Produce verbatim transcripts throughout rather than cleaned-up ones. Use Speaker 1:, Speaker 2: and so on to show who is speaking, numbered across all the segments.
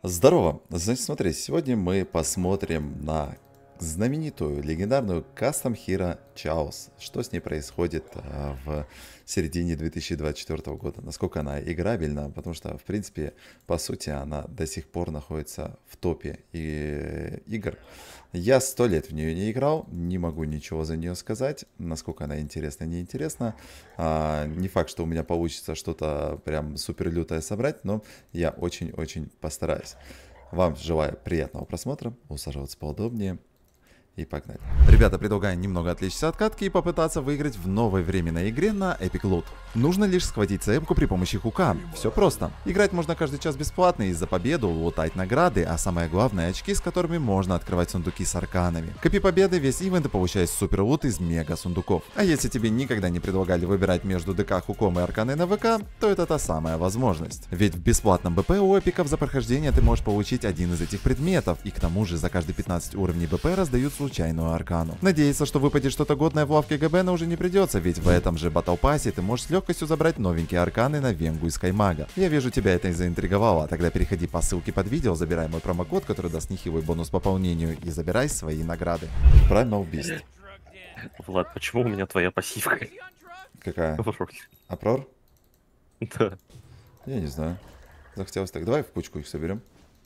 Speaker 1: Здорово! Значит, смотри, сегодня мы посмотрим на знаменитую, легендарную Custom Hero Chaos. Что с ней происходит а, в середине две тысячи двадцать четвёртого года. Насколько она играбельна, потому что, в принципе, по сути, она до сих пор находится в топе и, игр. Я сто лет в нее не играл, не могу ничего за нее сказать, насколько она интересна, неинтересна. А, не факт, что у меня получится что-то прям супер лютое собрать, но я очень-очень постараюсь. Вам желаю приятного просмотра, усаживаться поудобнее. И погнали. Ребята, предлагаю немного отвлечься от катки и попытаться выиграть в новой временной игре на Epic Loot. Нужно лишь схватить цепку при помощи хука. Все просто. Играть можно каждый час бесплатно и за победу лутать награды, а самое главное очки, с которыми можно открывать сундуки с арканами. Копи победы весь ивент и получай супер лут из мега сундуков. А если тебе никогда не предлагали выбирать между ДК, хуком и арканой на ВК, то это та самая возможность. Ведь в бесплатном БП у эпиков за прохождение ты можешь получить один из этих предметов, и к тому же за каждые пятнадцать уровней БП раздают случайную аркану. Надеяться, что выпадет что-то годное в лавке ГБН уже не придется, ведь в этом же батл пассе ты можешь с легкостью забрать новенькие арканы на Венгу и Скаймага. Я вижу, тебя это и заинтриговало, тогда переходи по ссылке под видео, забирай мой промокод, который даст нехилый бонус по пополнению, и забирай свои награды. Primal Beast.
Speaker 2: Влад, почему у меня твоя пассивка?
Speaker 1: Какая? Апрор?
Speaker 2: Да.
Speaker 1: Я не знаю. Захотелось так. Давай в кучку их соберем.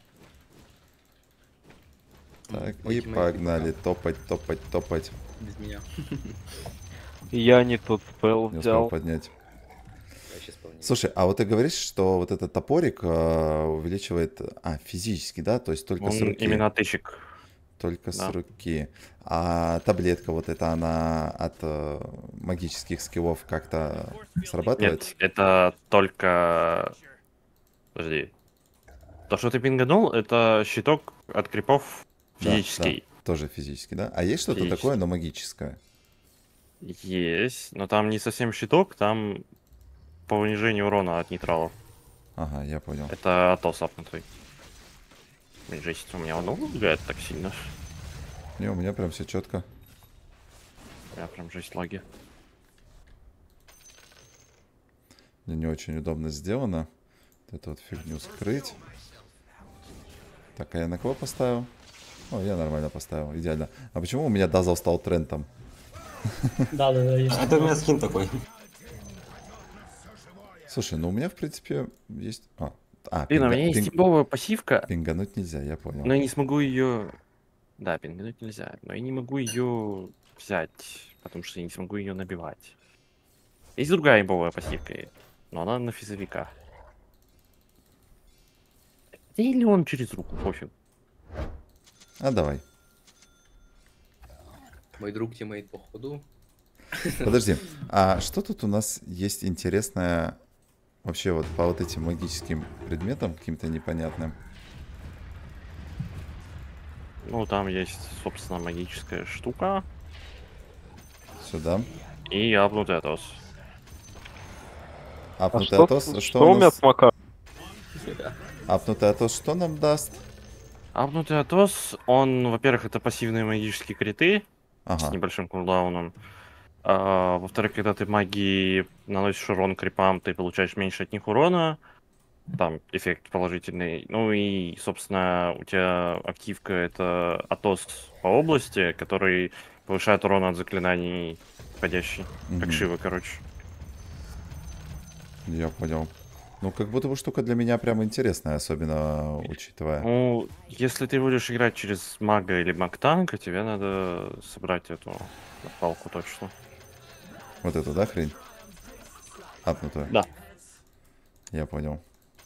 Speaker 1: Так, и погнали. Топать, топать, топать.
Speaker 3: Без меня.
Speaker 4: Я не тот спел
Speaker 1: Не успел
Speaker 4: взял.
Speaker 1: поднять.
Speaker 3: Я сейчас помню.
Speaker 1: Слушай, а вот ты говоришь, что вот этот топорик э, увеличивает... А, физически, да? То есть только
Speaker 2: Он
Speaker 1: с руки.
Speaker 2: именно тычек.
Speaker 1: Только с
Speaker 2: да.
Speaker 1: руки. А таблетка вот эта, она от э, магических скиллов как-то срабатывает?
Speaker 2: Нет, это только... Подожди. То, что ты пинганул, это щиток от крипов
Speaker 1: Да,
Speaker 2: физический.
Speaker 1: да, тоже физически, да? А есть что-то
Speaker 2: Физически.
Speaker 1: такое, но магическое?
Speaker 2: Есть, но там не совсем щиток, там по унижению урона от нейтралов.
Speaker 1: Ага, я понял.
Speaker 2: Это Атос апнутый. Блин, жесть, у меня он лагает так сильно.
Speaker 1: Не, у меня прям все четко.
Speaker 2: Я прям жесть лаги.
Speaker 1: Мне не очень удобно сделано. Вот эту вот фигню скрыть. Так, а я на кого поставил? О, я нормально поставил, идеально. А почему у меня Дазл стал трендом?
Speaker 5: Да, да, да, есть.
Speaker 3: Это у меня скин такой.
Speaker 1: Слушай, ну у меня, в принципе, есть... А, а
Speaker 2: Блин, у
Speaker 1: пинга-
Speaker 2: меня есть
Speaker 1: пинг-
Speaker 2: типовая пассивка,
Speaker 1: пингануть нельзя, я понял.
Speaker 2: но я не смогу ее... Да, пингануть нельзя, но я не могу ее взять, потому что я не смогу ее набивать. Есть другая имбовая пассивка, но она на физовика. Да или он через руку, пофиг.
Speaker 1: А давай.
Speaker 3: Мой друг тиммейт по ходу.
Speaker 1: Подожди, а что тут у нас есть интересное вообще вот по вот этим магическим предметам, каким-то непонятным?
Speaker 2: Ну, там есть, собственно, магическая штука
Speaker 1: Сюда.
Speaker 2: и апнутый Атос.
Speaker 4: А
Speaker 1: Апнутый
Speaker 4: что,
Speaker 1: Атос,
Speaker 4: что,
Speaker 1: что у
Speaker 4: у меня
Speaker 1: нас?
Speaker 4: с Мака?
Speaker 1: Апнутый Атос что нам даст?
Speaker 2: Апнутый Атос, он, во-первых, это пассивные магические криты с
Speaker 1: Ага,
Speaker 2: небольшим кулдауном. А, во-вторых, когда ты магии наносишь урон крипам, ты получаешь меньше от них урона. Там эффект положительный. Ну и, собственно, у тебя активка это Атос по области, который повышает урон от заклинаний входящий. Как
Speaker 1: Мгм.
Speaker 2: Шива, короче.
Speaker 1: я понял. Ну, как будто бы штука для меня прям интересная, особенно учитывая.
Speaker 2: Ну, если ты будешь играть через мага или маг-танка, тебе надо собрать эту палку точно.
Speaker 1: Вот эту, да, хрень? Апнутую.
Speaker 2: Да.
Speaker 1: Я понял.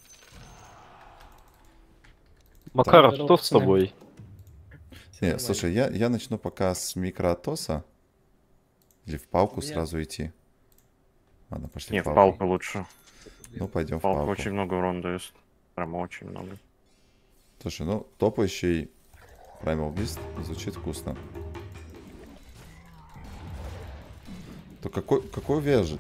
Speaker 4: Макар, а
Speaker 5: Так,
Speaker 4: что с
Speaker 5: пацаны.
Speaker 4: тобой?
Speaker 1: Не, слушай, я, я начну пока с микроатоса. Или в палку
Speaker 3: У меня-
Speaker 1: сразу идти. Ладно, пошли
Speaker 2: Не,
Speaker 1: в
Speaker 2: в
Speaker 1: палку.
Speaker 2: палку лучше.
Speaker 1: Ну, пойдем в
Speaker 2: Палка
Speaker 1: палку.
Speaker 2: очень много урона дает. Прям очень много.
Speaker 1: Слушай, ну, топающий Primal Beast звучит вкусно. То какой, какой вяжет?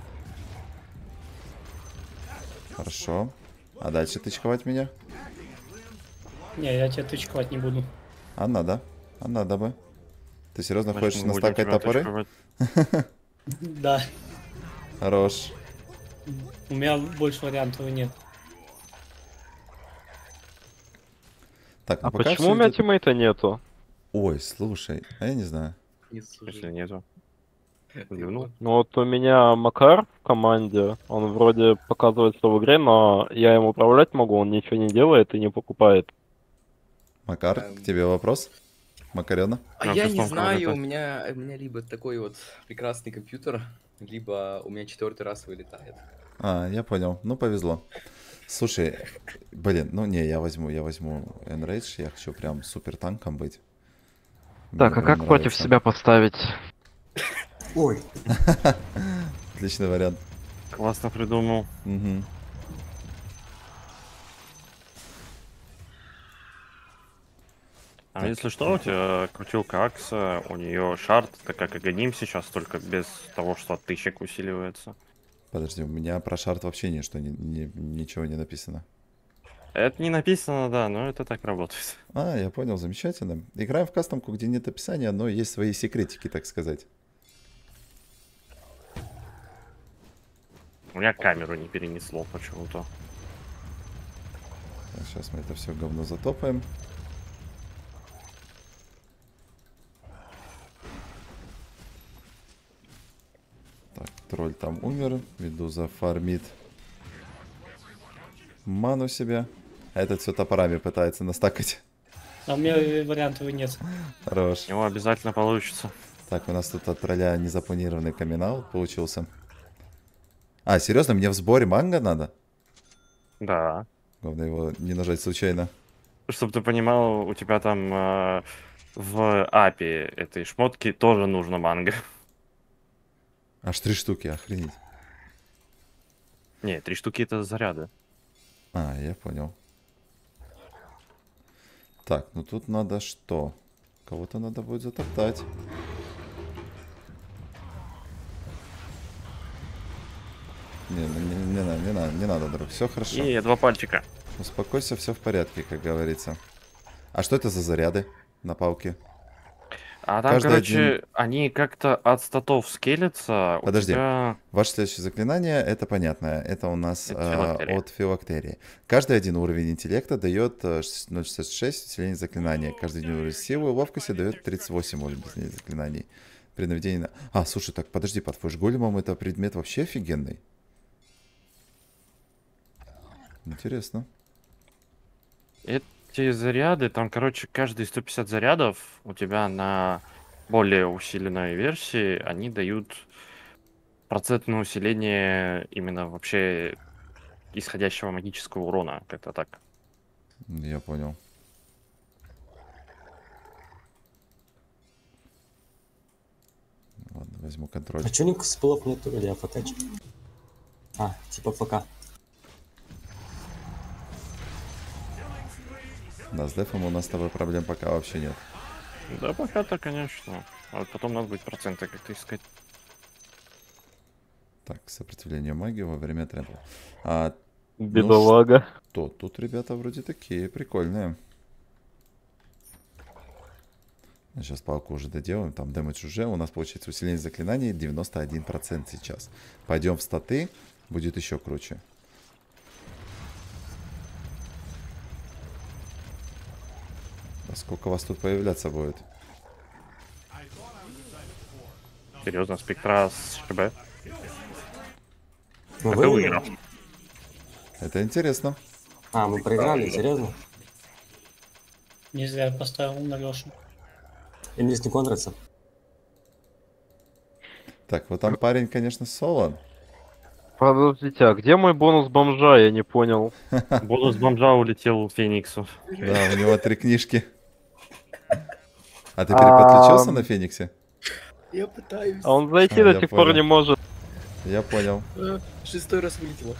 Speaker 1: Хорошо. А дальше тычковать меня?
Speaker 5: Не, я тебя тычковать не буду.
Speaker 1: А надо. А надо бы. Ты серьезно
Speaker 2: Значит,
Speaker 1: хочешь
Speaker 2: мы будем
Speaker 1: настакать
Speaker 2: тебя
Speaker 1: топоры?
Speaker 2: атаковать.
Speaker 5: Да,
Speaker 1: Хорош.
Speaker 5: у меня больше вариантов нет.
Speaker 1: Так, ну
Speaker 4: А
Speaker 1: пока
Speaker 4: почему
Speaker 1: всё
Speaker 4: у меня
Speaker 1: идёт-
Speaker 4: тиммейта нету?
Speaker 1: Ой, слушай, а я не знаю.
Speaker 3: Не
Speaker 2: Если нету.
Speaker 3: Ты
Speaker 2: Плюнул.
Speaker 3: его-
Speaker 4: Ну вот у меня Макар в команде, он вроде показывается в игре, но я им управлять могу, он ничего не делает и не покупает.
Speaker 1: Макар,
Speaker 3: Эм.
Speaker 1: к тебе вопрос? Макарена?
Speaker 3: А
Speaker 2: Ну,
Speaker 3: я
Speaker 2: пистон
Speaker 3: не знаю,
Speaker 2: кого-то.
Speaker 3: у меня, у меня либо такой вот прекрасный компьютер, либо у меня четвертый раз вылетает.
Speaker 1: А, я понял. Ну, повезло. Слушай, блин, ну не, я возьму, я возьму Enrage, я хочу прям супер танком быть.
Speaker 4: Так,
Speaker 1: Мне
Speaker 4: а
Speaker 1: прям
Speaker 4: как против
Speaker 1: нравится.
Speaker 4: себя поставить?
Speaker 6: Ой,
Speaker 1: Отличный вариант.
Speaker 2: Классно придумал.
Speaker 1: Мгм.
Speaker 2: А
Speaker 1: Так.
Speaker 2: если что, у тебя крутилка Акса, у нее шарт, так как Аганим сейчас, только без того, что от тысячек усиливается.
Speaker 1: Подожди, у меня про шарт вообще ничто, не- не- ничего не написано.
Speaker 2: Это не написано, да, но это так работает.
Speaker 1: А, я понял, замечательно. Играем в кастомку, где нет описания, но есть свои секретики, так сказать.
Speaker 2: У меня камеру не перенесло почему-то.
Speaker 1: Сейчас мы это все говно затопаем. Так, тролль там умер. Медуза фармит ману себе. А этот все топорами пытается настакать.
Speaker 5: А у меня вариантов нет.
Speaker 1: Хорош.
Speaker 2: У него обязательно получится.
Speaker 1: Так, у нас тут от тролля незапланированный камин получился. А, серьезно, мне в сборе манго надо?
Speaker 2: Да.
Speaker 1: Главное его не нажать случайно.
Speaker 2: Чтобы ты понимал, у тебя там э, в апе этой шмотки тоже нужно манго.
Speaker 1: Аж три штуки, охренеть.
Speaker 2: Не, три штуки это заряды.
Speaker 1: А, я понял. Так, ну тут надо что? Кого-то надо будет затоптать. Не, ну не, не, надо, не надо, не надо, друг. Все хорошо.
Speaker 2: И два пальчика.
Speaker 1: Успокойся, все в порядке, как говорится. А что это за заряды на палке?
Speaker 2: А там,
Speaker 1: Каждый
Speaker 2: короче,
Speaker 1: один-
Speaker 2: они как-то от статов скелятся.
Speaker 1: Подожди.
Speaker 2: У тебя...
Speaker 1: Ваше следующее заклинание, это понятно, это у нас
Speaker 2: Это
Speaker 1: а,
Speaker 2: филактерия.
Speaker 1: от филактерии. Каждый один уровень интеллекта дает а, ноль целых шестьдесят шесть усиления заклинания. Каждый один уровень силы и ловкости дает тридцать восемь уровней усиления заклинаний. При наведении на... А, слушай, так, подожди, под твоим големом это предмет вообще офигенный. Интересно.
Speaker 2: Эти заряды, там, короче, каждые сто пятьдесят зарядов у тебя на более усиленной версии, они дают процентное усиление именно вообще исходящего магического урона. Как-то так.
Speaker 1: Я понял. Ладно, возьму контроль.
Speaker 6: а чё ник спылов нету или АФК? А, типа ФК.
Speaker 1: Да, с дефом у нас с тобой проблем пока вообще нет.
Speaker 2: Да, пока-то, конечно. А вот потом надо будет проценты как-то искать.
Speaker 1: Так, сопротивление магии во время трэмпа. А
Speaker 4: Бедолага.
Speaker 1: то тут ребята вроде такие прикольные. Сейчас палку уже доделаем, там дэмэдж уже. У нас получается усиление заклинаний девяносто один процент сейчас. Пойдем в статы, будет еще круче. А сколько вас тут появляться будет?
Speaker 2: Серьезно, спектра с ШБ.
Speaker 6: Ну,
Speaker 2: А
Speaker 6: вы
Speaker 2: кто
Speaker 6: выиграли?
Speaker 2: выиграл?
Speaker 1: Это интересно.
Speaker 6: А, мы проиграли, серьезно?
Speaker 5: Не зря я поставил на Лешу.
Speaker 6: Эмилис не контрится.
Speaker 1: Так, вот там парень, конечно, соло.
Speaker 4: Подождите, а где мой бонус бомжа? Я не понял.
Speaker 2: Бонус бомжа улетел Фениксу.
Speaker 1: Да, у него три книжки. А ты переподключился
Speaker 4: Ам.
Speaker 1: на Фениксе?
Speaker 3: Я пытаюсь.
Speaker 4: А он зайти
Speaker 1: А,
Speaker 4: до
Speaker 1: я
Speaker 4: сих пор
Speaker 1: понял.
Speaker 4: не может.
Speaker 1: Я понял.
Speaker 3: А, Шестой раз вылетело.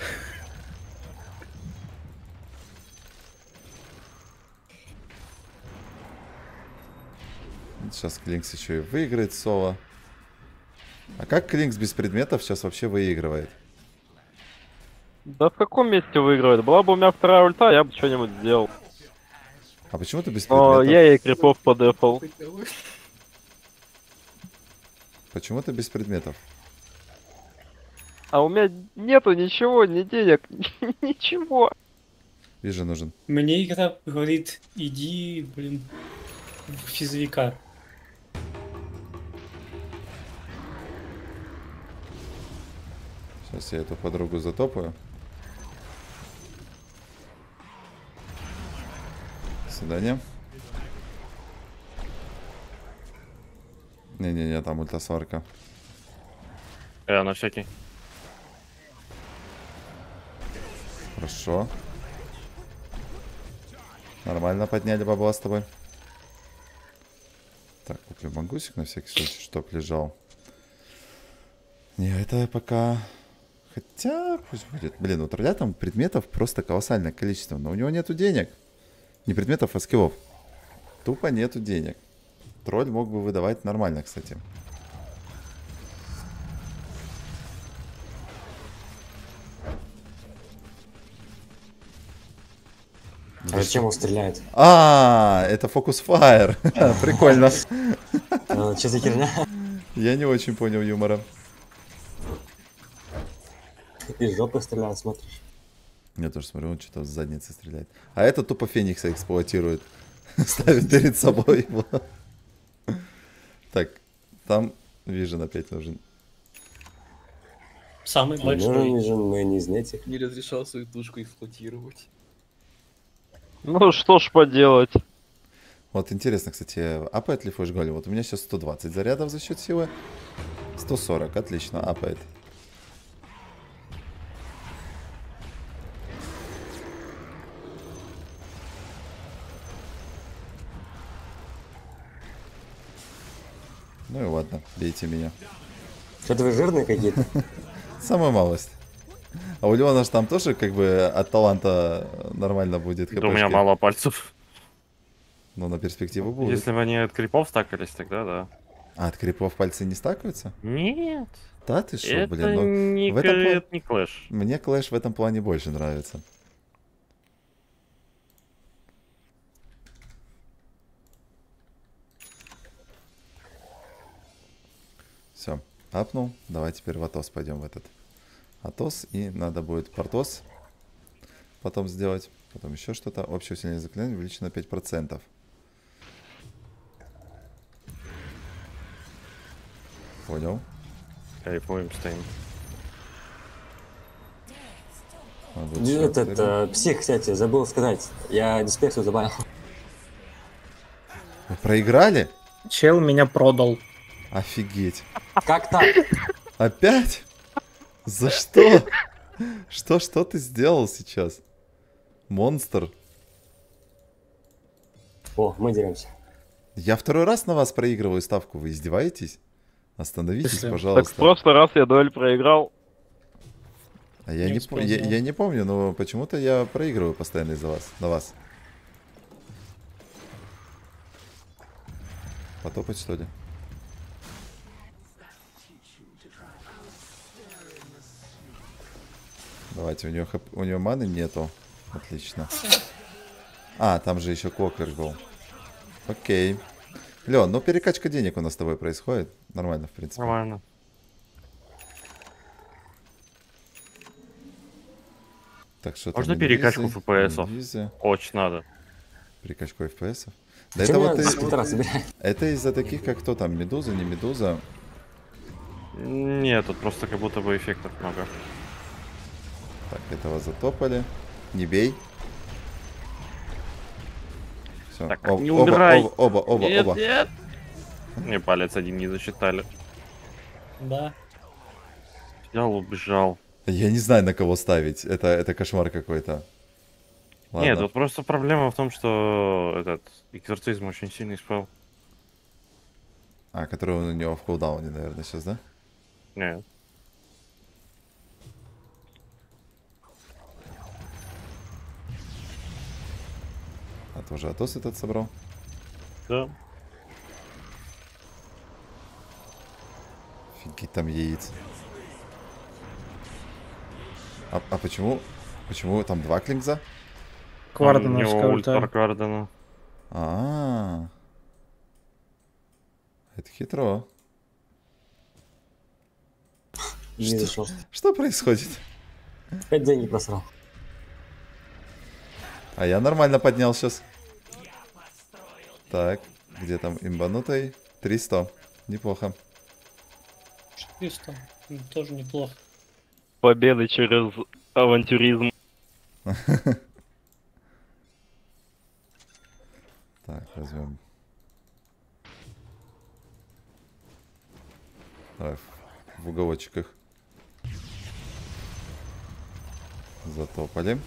Speaker 1: Сейчас Клинкс еще и выиграет соло. А как Клинкс без предметов сейчас вообще выигрывает?
Speaker 4: Да в каком месте выигрывает? Была бы у меня вторая ульта, я бы что-нибудь сделал.
Speaker 1: А почему ты без
Speaker 4: Но
Speaker 1: предметов?
Speaker 4: я ей крипов подефал.
Speaker 1: Почему ты без предметов?
Speaker 4: А у меня нету ничего, ни денег, ничего.
Speaker 1: Вижу нужен.
Speaker 5: Мне игра говорит, иди, блин, в физовика.
Speaker 1: Сейчас я эту подругу затопаю. До свидания. Не-не-не, там ультасварка.
Speaker 2: Э, на всякий.
Speaker 1: Хорошо. Нормально подняли бабла с тобой. Так, куплю бангусик на всякий случай, чтоб лежал. Не, это пока... Хотя, пусть будет. Блин, у тролля там предметов просто колоссальное количество. Но у него нету денег. Не предметов, а скиллов. Тупо нету денег. Тролль мог бы выдавать нормально, кстати.
Speaker 6: А зачем он стреляет?
Speaker 1: А, это фокус фаер. Прикольно.
Speaker 6: Что за херня?
Speaker 1: Я не очень понял юмора.
Speaker 6: Из жопы стреляет, смотришь.
Speaker 1: Я тоже смотрю, он что-то с задницы стреляет. А это тупо Феникса эксплуатирует. Ставит перед собой его. Так, там Вижен опять нужен.
Speaker 5: Самый
Speaker 6: Нужен,
Speaker 5: большой.
Speaker 6: нужен, мы не из этих.
Speaker 3: Не разрешал свою тушку эксплуатировать.
Speaker 4: Ну что ж поделать.
Speaker 1: Вот интересно, кстати, апает ли флеш голем? Вот у меня сейчас сто двадцать зарядов за счет силы. сто сорок, отлично, апает. Ну и ладно, бейте меня.
Speaker 6: Что-то вы жирные какие-то.
Speaker 1: Самая малость. А у Леона же там тоже как бы от таланта нормально будет.
Speaker 2: Да у меня
Speaker 1: хпшки.
Speaker 2: мало пальцев.
Speaker 1: Но на перспективу будут.
Speaker 2: Если бы они от крипов стакались, тогда да.
Speaker 1: А от крипов пальцы не стакаются?
Speaker 2: Нет.
Speaker 1: Да ты шо,
Speaker 2: Это
Speaker 1: блин, ну
Speaker 2: не,
Speaker 1: в этом
Speaker 2: к-
Speaker 1: пла-
Speaker 2: это не клэш.
Speaker 1: мне Клэш в этом плане больше нравится. Все, апнул. Давай теперь в Атос пойдем в этот. Атос, и надо будет Портос потом сделать. Потом еще что-то. Общее усиление заклинания увеличено на пять процентов. Понял.
Speaker 2: Кайфуем, стоим.
Speaker 1: А, вот ещё
Speaker 6: Этот
Speaker 1: один.
Speaker 6: э, псих, кстати, забыл сказать. Я диспекцию добавил.
Speaker 1: Вы проиграли?
Speaker 5: Чел меня продал.
Speaker 1: Офигеть.
Speaker 6: Как так?
Speaker 1: Опять? За что? Что, что ты сделал сейчас? Монстр.
Speaker 6: О, мы деремся.
Speaker 1: Я второй раз на вас проигрываю ставку. Вы издеваетесь? Остановитесь,
Speaker 5: Если-
Speaker 4: Так в
Speaker 1: пожалуйста.
Speaker 4: прошлый раз я дуэль проиграл.
Speaker 1: А я
Speaker 5: Не
Speaker 1: не, по- я,
Speaker 5: вспомнил.
Speaker 1: я не помню, но почему-то я проигрываю постоянно из-за вас. На вас. Потопать, что ли? Давайте, у нее, у нее маны нету. Отлично. А, там же еще Клокер был. Окей. Леон, ну перекачка денег у нас с тобой происходит. Нормально, в принципе.
Speaker 2: Нормально.
Speaker 1: Так, что
Speaker 2: Можно
Speaker 1: там,
Speaker 2: перекачку
Speaker 1: инвизы,
Speaker 2: фпсов?
Speaker 1: инвизы,
Speaker 2: Очень надо.
Speaker 1: перекачку эф пи эсов. Да
Speaker 6: Чем
Speaker 1: это
Speaker 6: я
Speaker 1: вот
Speaker 6: с
Speaker 1: и-
Speaker 6: утра собираю?
Speaker 1: это из-за таких, как кто там, Медуза, не Медуза.
Speaker 2: Нет, тут просто как будто бы эффектов много.
Speaker 1: Так, этого затопали. Не бей. Все.
Speaker 2: Так, не убирай.
Speaker 1: Оба, оба, оба,
Speaker 2: нет,
Speaker 1: оба.
Speaker 2: нет. Мне палец один не засчитали.
Speaker 5: Да.
Speaker 2: Взял, убежал.
Speaker 1: Я не знаю, на кого ставить. Это, это кошмар какой-то. Ладно.
Speaker 2: Нет, тут просто проблема в том, что этот экзорцизм очень сильный спел.
Speaker 1: А, который у него в кулдауне, наверное, сейчас, да?
Speaker 2: Нет.
Speaker 1: А тоже Атос этот собрал.
Speaker 2: Да.
Speaker 1: Офигеть, там яиц. А, а почему? Почему там два клинкза?
Speaker 2: У него ультра Квардена.
Speaker 1: А, это хитро.
Speaker 6: Не зашел.
Speaker 1: Что происходит?
Speaker 6: Опять деньги просрал.
Speaker 1: А я нормально поднял сейчас. Так, где там имбанутый? триста. Неплохо.
Speaker 5: четыреста. Ну, тоже неплохо.
Speaker 4: Победы через авантюризм.
Speaker 1: Так, возьмем. Давай в, в уголочках. Затопали.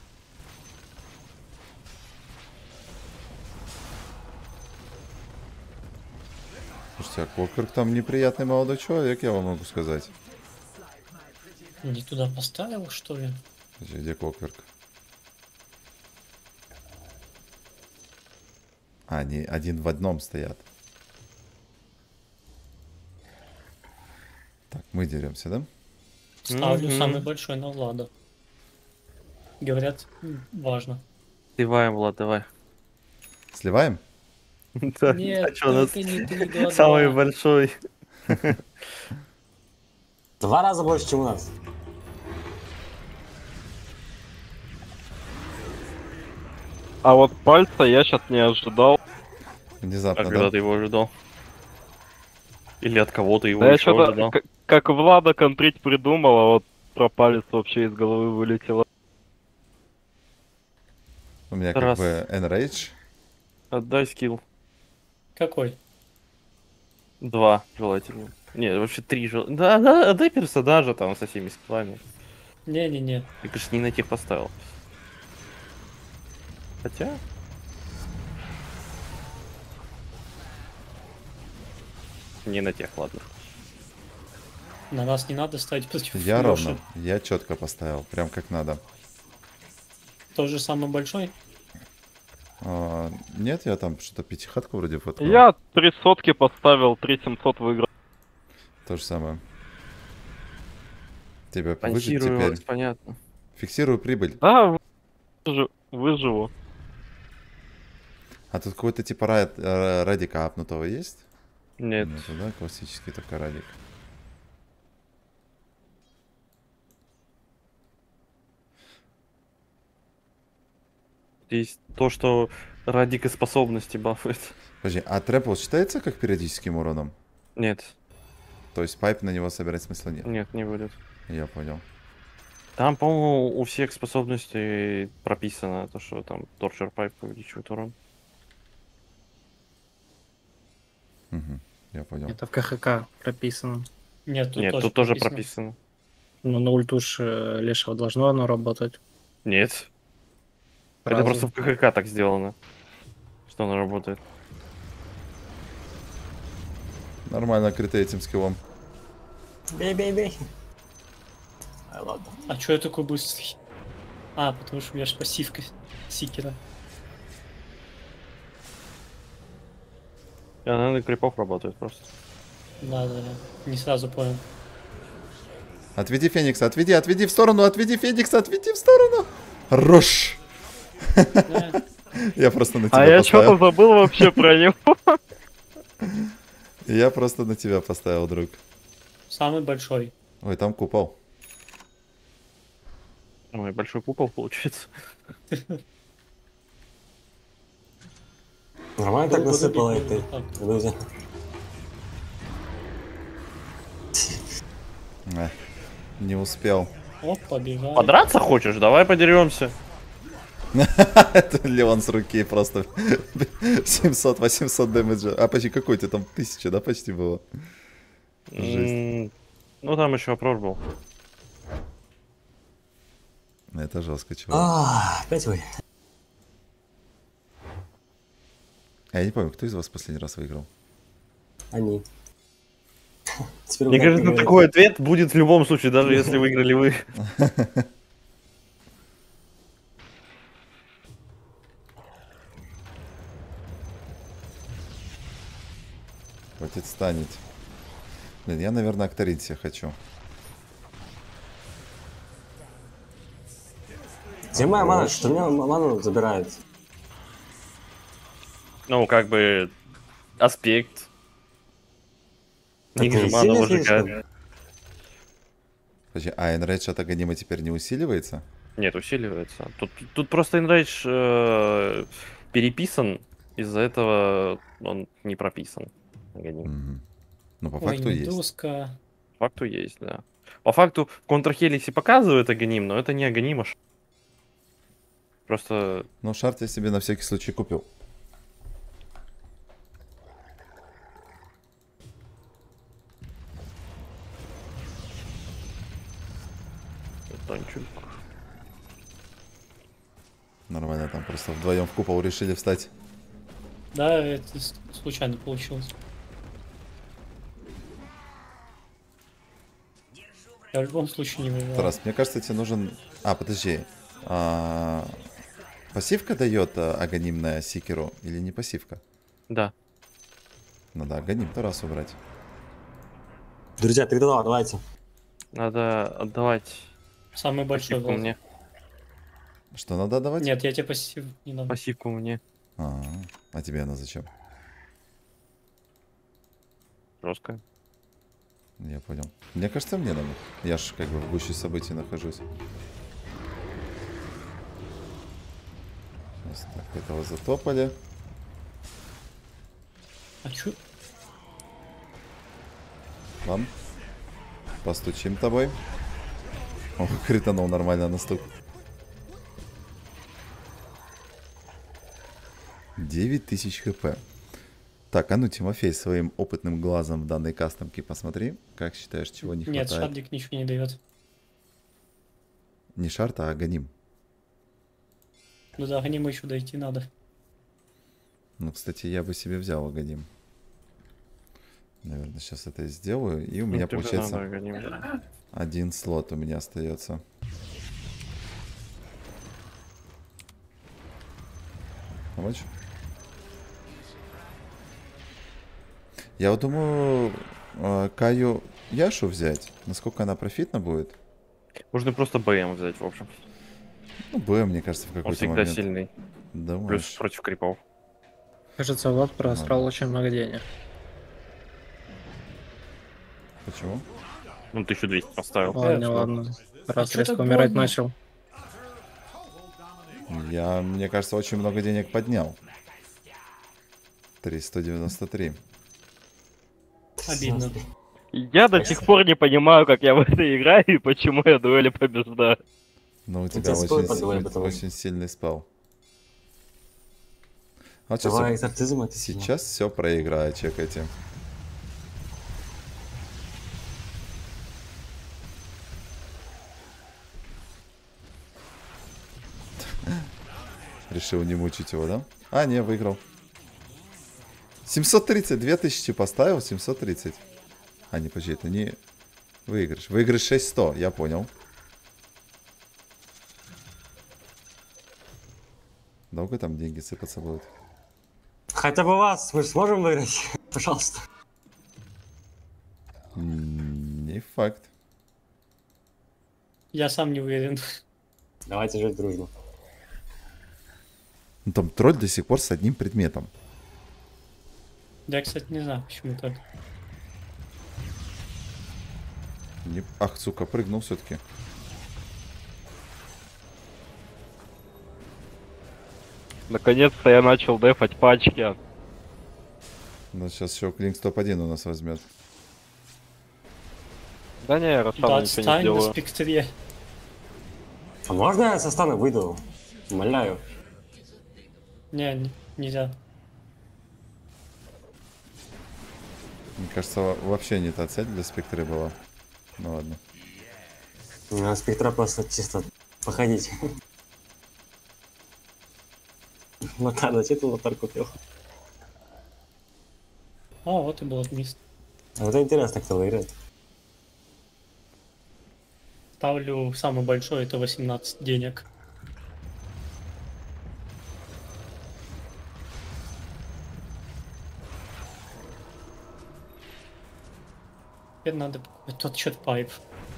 Speaker 1: Слушайте, а Клокверк там неприятный молодой человек, я вам могу сказать.
Speaker 5: Не туда поставил, что ли?
Speaker 1: Подожди, где Клокверк? А, они один в одном стоят. Так, мы деремся, да?
Speaker 5: Ставлю
Speaker 2: Мгм.
Speaker 5: самый большой на Влада. Говорят, м, важно.
Speaker 2: Сливаем, Влад, давай.
Speaker 1: Сливаем?
Speaker 2: Да,
Speaker 5: Нет,
Speaker 2: а чё у нас
Speaker 5: только не три, два,
Speaker 2: самый
Speaker 5: два.
Speaker 2: большой?
Speaker 6: Два раза больше, чем у нас.
Speaker 4: А вот пальца я сейчас не ожидал.
Speaker 2: А
Speaker 1: Внезапно,
Speaker 2: когда
Speaker 1: да?
Speaker 2: ты его ожидал? Или от кого-то его
Speaker 4: Да я
Speaker 2: еще
Speaker 4: что-то,
Speaker 2: ожидал?
Speaker 4: к- как Влада контрить придумал, а вот про палец вообще из головы вылетело.
Speaker 1: У меня как
Speaker 2: Раз.
Speaker 1: бы Enrage.
Speaker 2: Отдай скилл.
Speaker 5: Какой?
Speaker 2: Два желательно. Нет, вообще три желательно. Да, да, отдай персонажа там со всеми скиллами.
Speaker 5: Не-не-не.
Speaker 2: Ты, конечно, не на тех поставил. Хотя... Не на тех, ладно.
Speaker 5: На нас не надо ставить против
Speaker 1: Я
Speaker 5: Лёши.
Speaker 1: ровно. Я четко поставил. Прям как надо.
Speaker 5: Тоже самый большой?
Speaker 1: А, нет, я там что-то пятихатку вроде фоткал.
Speaker 4: Я три сотки поставил, три семьсот выиграл.
Speaker 1: То же самое. Тебя выжить
Speaker 2: Спонсирую
Speaker 1: теперь.
Speaker 2: вас, понятно.
Speaker 1: Фиксирую прибыль.
Speaker 4: Да, выжи- выживу.
Speaker 1: А тут какой-то типа рад- э, радика апнутого есть?
Speaker 2: Нет.
Speaker 1: Нету, да? Классический только радик.
Speaker 2: Есть то, что радика способности бафает.
Speaker 1: Подожди, а трэпл считается как периодическим уроном?
Speaker 2: Нет,
Speaker 1: То есть пайп на него собирать смысла нет?
Speaker 2: нет, не будет.
Speaker 1: Я понял.
Speaker 2: Там, по-моему, у всех способностей прописано то, что там торчер пайп увеличивает урон.
Speaker 1: Мгм, я понял.
Speaker 7: Это в КХК прописано.
Speaker 5: Нет, тут
Speaker 2: Нет,
Speaker 5: тоже
Speaker 2: тут тоже
Speaker 5: прописано.
Speaker 2: прописано.
Speaker 7: Но на ультуш э, Лешего должно оно работать.
Speaker 2: Нет. Это
Speaker 7: Сразу.
Speaker 2: просто в КХК так сделано, что оно работает.
Speaker 1: Нормально крыто этим скиллом.
Speaker 6: Бей, бей, бей. Ай, ладно.
Speaker 5: А чё я такой быстрый? А, потому что у меня ж пассивка Сикера.
Speaker 2: И она на крипов работает просто.
Speaker 5: Да, да, да. Не сразу понял.
Speaker 1: Отведи Феникса, отведи, отведи в сторону, отведи Феникса, отведи в сторону. Хорош.
Speaker 5: Да.
Speaker 1: Я просто на тебя
Speaker 4: А я
Speaker 1: поставил.
Speaker 4: что-то забыл вообще про него.
Speaker 1: Я просто на тебя поставил, друг.
Speaker 5: Самый большой.
Speaker 1: Ой, там купол.
Speaker 2: Ой, большой купол получается.
Speaker 6: Нормально так
Speaker 5: Долго
Speaker 6: насыпало
Speaker 5: забить
Speaker 6: этой
Speaker 5: можно так.
Speaker 6: Лузе.
Speaker 1: Э, не успел.
Speaker 5: Оп, побежал.
Speaker 2: Подраться хочешь? Давай подеремся.
Speaker 1: Это Леон с руки просто семьсот-восемьсот дэмэджа. А почти какой то там тысяча, да, почти было? Жесть.
Speaker 2: М, Ну там еще опрор был.
Speaker 1: Это жестко, чувак.
Speaker 6: А, опять вы.
Speaker 1: А я не помню, кто из вас последний раз выиграл?
Speaker 6: Они. Теперь
Speaker 2: Мне
Speaker 6: вы
Speaker 2: кажется,
Speaker 6: говорите.
Speaker 2: такой ответ будет в любом случае, даже если выиграли вы.
Speaker 1: Хватит станет. Блин, я, наверное, акторить себе хочу.
Speaker 6: Где моя мана? Что мне ману забирает?
Speaker 2: Ну, как бы аспект.
Speaker 6: Так
Speaker 2: Них же
Speaker 6: не
Speaker 2: мана
Speaker 6: сильно
Speaker 2: выжигает.
Speaker 6: слишком?
Speaker 1: Подожди, а Enrage от Аганима теперь не усиливается?
Speaker 2: Нет, усиливается. Тут, тут просто Enrage э, переписан, из-за этого он не прописан. Агоним.
Speaker 1: Мгм. Ну, по
Speaker 7: Ой,
Speaker 1: факту есть.
Speaker 7: медузка.
Speaker 2: По факту есть, да. По факту в Контрхеликсе показывают агоним, но это не агоним, а ш- просто...
Speaker 1: Ну, шарт я себе на всякий случай купил.
Speaker 2: Танчик.
Speaker 1: Нормально, там просто вдвоем в купол решили встать.
Speaker 7: Да, это с- случайно получилось. Я в любом случае не выиграл.
Speaker 1: Тарас, мне кажется, тебе нужен... А, подожди. А, Пассивка дает а, агонимная Сикеру или не пассивка?
Speaker 2: Да.
Speaker 1: Надо агоним Тарасу брать.
Speaker 6: Друзья, три два, давайте.
Speaker 2: Надо отдавать
Speaker 7: Самый большой
Speaker 2: пассивку
Speaker 7: был.
Speaker 2: мне.
Speaker 1: Что надо отдавать?
Speaker 7: Нет, я тебе пассив не дам.
Speaker 2: Пассивку мне.
Speaker 1: А, а тебе она зачем?
Speaker 2: Жестко.
Speaker 1: Я понял. Мне кажется, мне надо. Я ж как бы в гуще событий нахожусь. Сейчас так, этого затопали.
Speaker 7: А чё?
Speaker 1: Ладно. Постучим тобой. О, кританул нормально на стук. девять тысяч хп. Так, а ну, Тимофей, своим опытным глазом в данной кастомке посмотри. Как считаешь, чего не
Speaker 7: Нет,
Speaker 1: хватает?
Speaker 7: шардик ничего не дает.
Speaker 1: Не шарт, а агоним.
Speaker 7: Ну да, аниму еще дойти надо.
Speaker 1: Ну, кстати, я бы себе взял агоним. Наверное, сейчас это и сделаю. И у
Speaker 2: Ну,
Speaker 1: меня
Speaker 2: тебе
Speaker 1: получается
Speaker 2: надо агоним, да.
Speaker 1: один слот у меня остается. Помочь? Я вот думаю, э, Каю Яшу взять. Насколько она профитна будет?
Speaker 2: Можно просто БМ взять, в общем.
Speaker 1: Ну, Б, мне кажется, в
Speaker 2: Он
Speaker 1: какой-то
Speaker 2: всегда
Speaker 1: момент.
Speaker 2: сильный.
Speaker 1: Думаешь?
Speaker 2: Плюс против крипов.
Speaker 7: Кажется, Влад просрал очень много денег.
Speaker 1: Почему?
Speaker 2: Ну, тысячу двести поставил.
Speaker 7: Ладно, ладно. Раз
Speaker 5: чё
Speaker 7: резко
Speaker 5: так
Speaker 7: умирать
Speaker 5: больно?
Speaker 7: начал.
Speaker 1: Я, мне кажется, очень много денег поднял. триста девяносто три.
Speaker 7: Обидно.
Speaker 4: Я до сих пор не понимаю, как я в это играю и почему я дуэли побеждаю.
Speaker 1: Ну, у тебя
Speaker 6: тебя спел
Speaker 1: очень,
Speaker 6: под
Speaker 1: си-
Speaker 6: дуэль
Speaker 1: у-
Speaker 6: потом.
Speaker 1: очень сильный спал. А вот сейчас,
Speaker 6: Давай
Speaker 1: я-
Speaker 6: экзорцизм это
Speaker 1: сейчас все проиграю, чекайте. Решил не мучить его, да? А, не, выиграл. семьсот тридцать, две тысячи поставил, семьсот тридцать. А, не, подожди, это не выигрыш. Выигрыш шесть сто, я понял. Долго там деньги сыпаться будут?
Speaker 6: Хотя бы вас, мы же сможем выиграть. Пожалуйста.
Speaker 1: М, Не факт.
Speaker 7: Я сам не уверен.
Speaker 6: Давайте жить дружно.
Speaker 1: Ну, там тролль до сих пор с одним предметом.
Speaker 7: Я, кстати, не знаю, почему так.
Speaker 1: Не- Ах, сука, прыгнул все-таки.
Speaker 4: Наконец-то я начал дефать пачки.
Speaker 1: Ну, сейчас еще Клинк топ один у нас возьмет.
Speaker 4: Да не, я
Speaker 7: Да
Speaker 4: Рошану ничего не
Speaker 7: отстань на
Speaker 4: делаю.
Speaker 7: спектре.
Speaker 6: А можно я со стана выйду? Умоляю.
Speaker 7: Не, не- нельзя.
Speaker 1: Мне кажется, во- вообще не та цель для спектры была. Ну ладно.
Speaker 6: На спектра просто чисто походить. Макар, зачем ты лотар купил?
Speaker 7: А, вот и был мист.
Speaker 6: А вот интересно, кто выиграет.
Speaker 7: Ставлю самый большой, это восемнадцать денег. Теперь надо покупать тот чет пайп.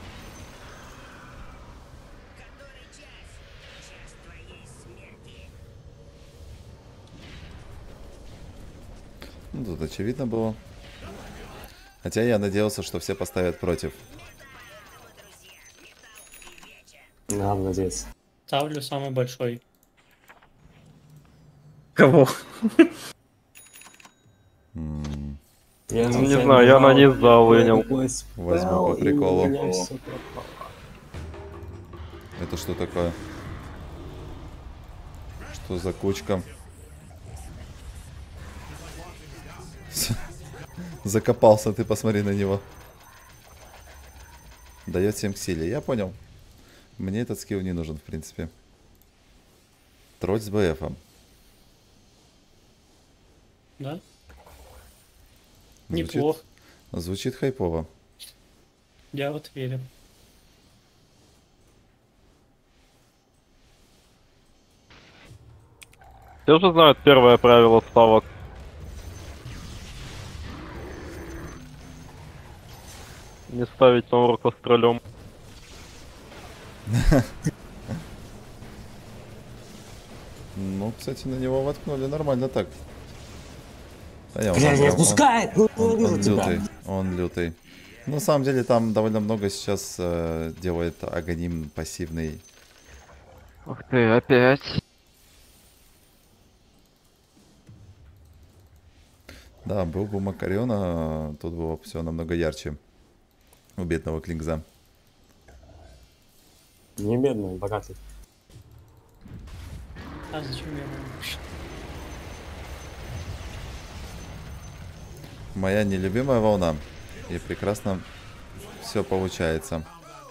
Speaker 1: Ну, тут очевидно было. Хотя я надеялся, что все поставят против.
Speaker 6: Надо надеяться.
Speaker 5: Ставлю самый большой.
Speaker 7: Кого?
Speaker 1: М,
Speaker 6: Я
Speaker 4: Не
Speaker 6: случайно
Speaker 4: знаю, я
Speaker 6: нажал
Speaker 4: нанизал,
Speaker 6: на
Speaker 4: вынял.
Speaker 6: любой
Speaker 1: Возьму
Speaker 6: спелл,
Speaker 1: по
Speaker 6: и
Speaker 1: приколу.
Speaker 6: у меня всё пропало.
Speaker 1: Это что такое? Что за кучка? Закопался, ты посмотри на него. Дает семь к силе. Я понял. Мне этот скилл не нужен, в принципе. Тролль с БФом.
Speaker 5: Да?
Speaker 1: Звучит,
Speaker 5: Неплохо.
Speaker 1: звучит хайпово.
Speaker 5: Я вот верю.
Speaker 4: Все же знают первое правило ставок. Не ставить Омрука с троллем.
Speaker 1: Ну, кстати, на него воткнули нормально так. Да не, он,
Speaker 6: Бля,
Speaker 1: там
Speaker 6: не
Speaker 1: прям-
Speaker 6: отпускает! Ну,
Speaker 1: он-
Speaker 6: вижу
Speaker 1: он
Speaker 6: тебя.
Speaker 1: лютый, он лютый. Ну, на самом деле, там довольно много сейчас э, делает Аганим пассивный.
Speaker 4: Ух ты, опять.
Speaker 1: Да, был бы у Макариона, тут было все намного ярче. У бедного Клинкза.
Speaker 6: Не бедный, богатый.
Speaker 5: А зачем я могу?
Speaker 1: Моя нелюбимая волна. И прекрасно все получается.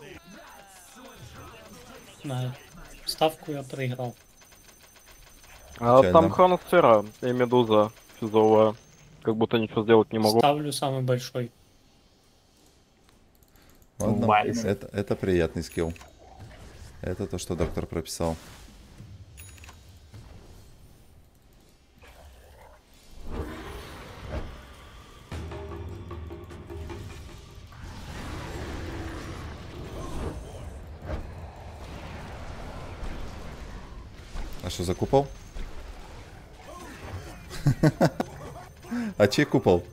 Speaker 5: На ставку я проиграл.
Speaker 4: А
Speaker 1: Печально.
Speaker 4: там хроносфера и медуза физовая. Как будто ничего сделать не могу.
Speaker 5: Ставлю самый большой.
Speaker 1: Ладно,
Speaker 6: Вайс.
Speaker 1: это, это приятный скилл. Это то, что доктор прописал. А что за купол? А чей купол?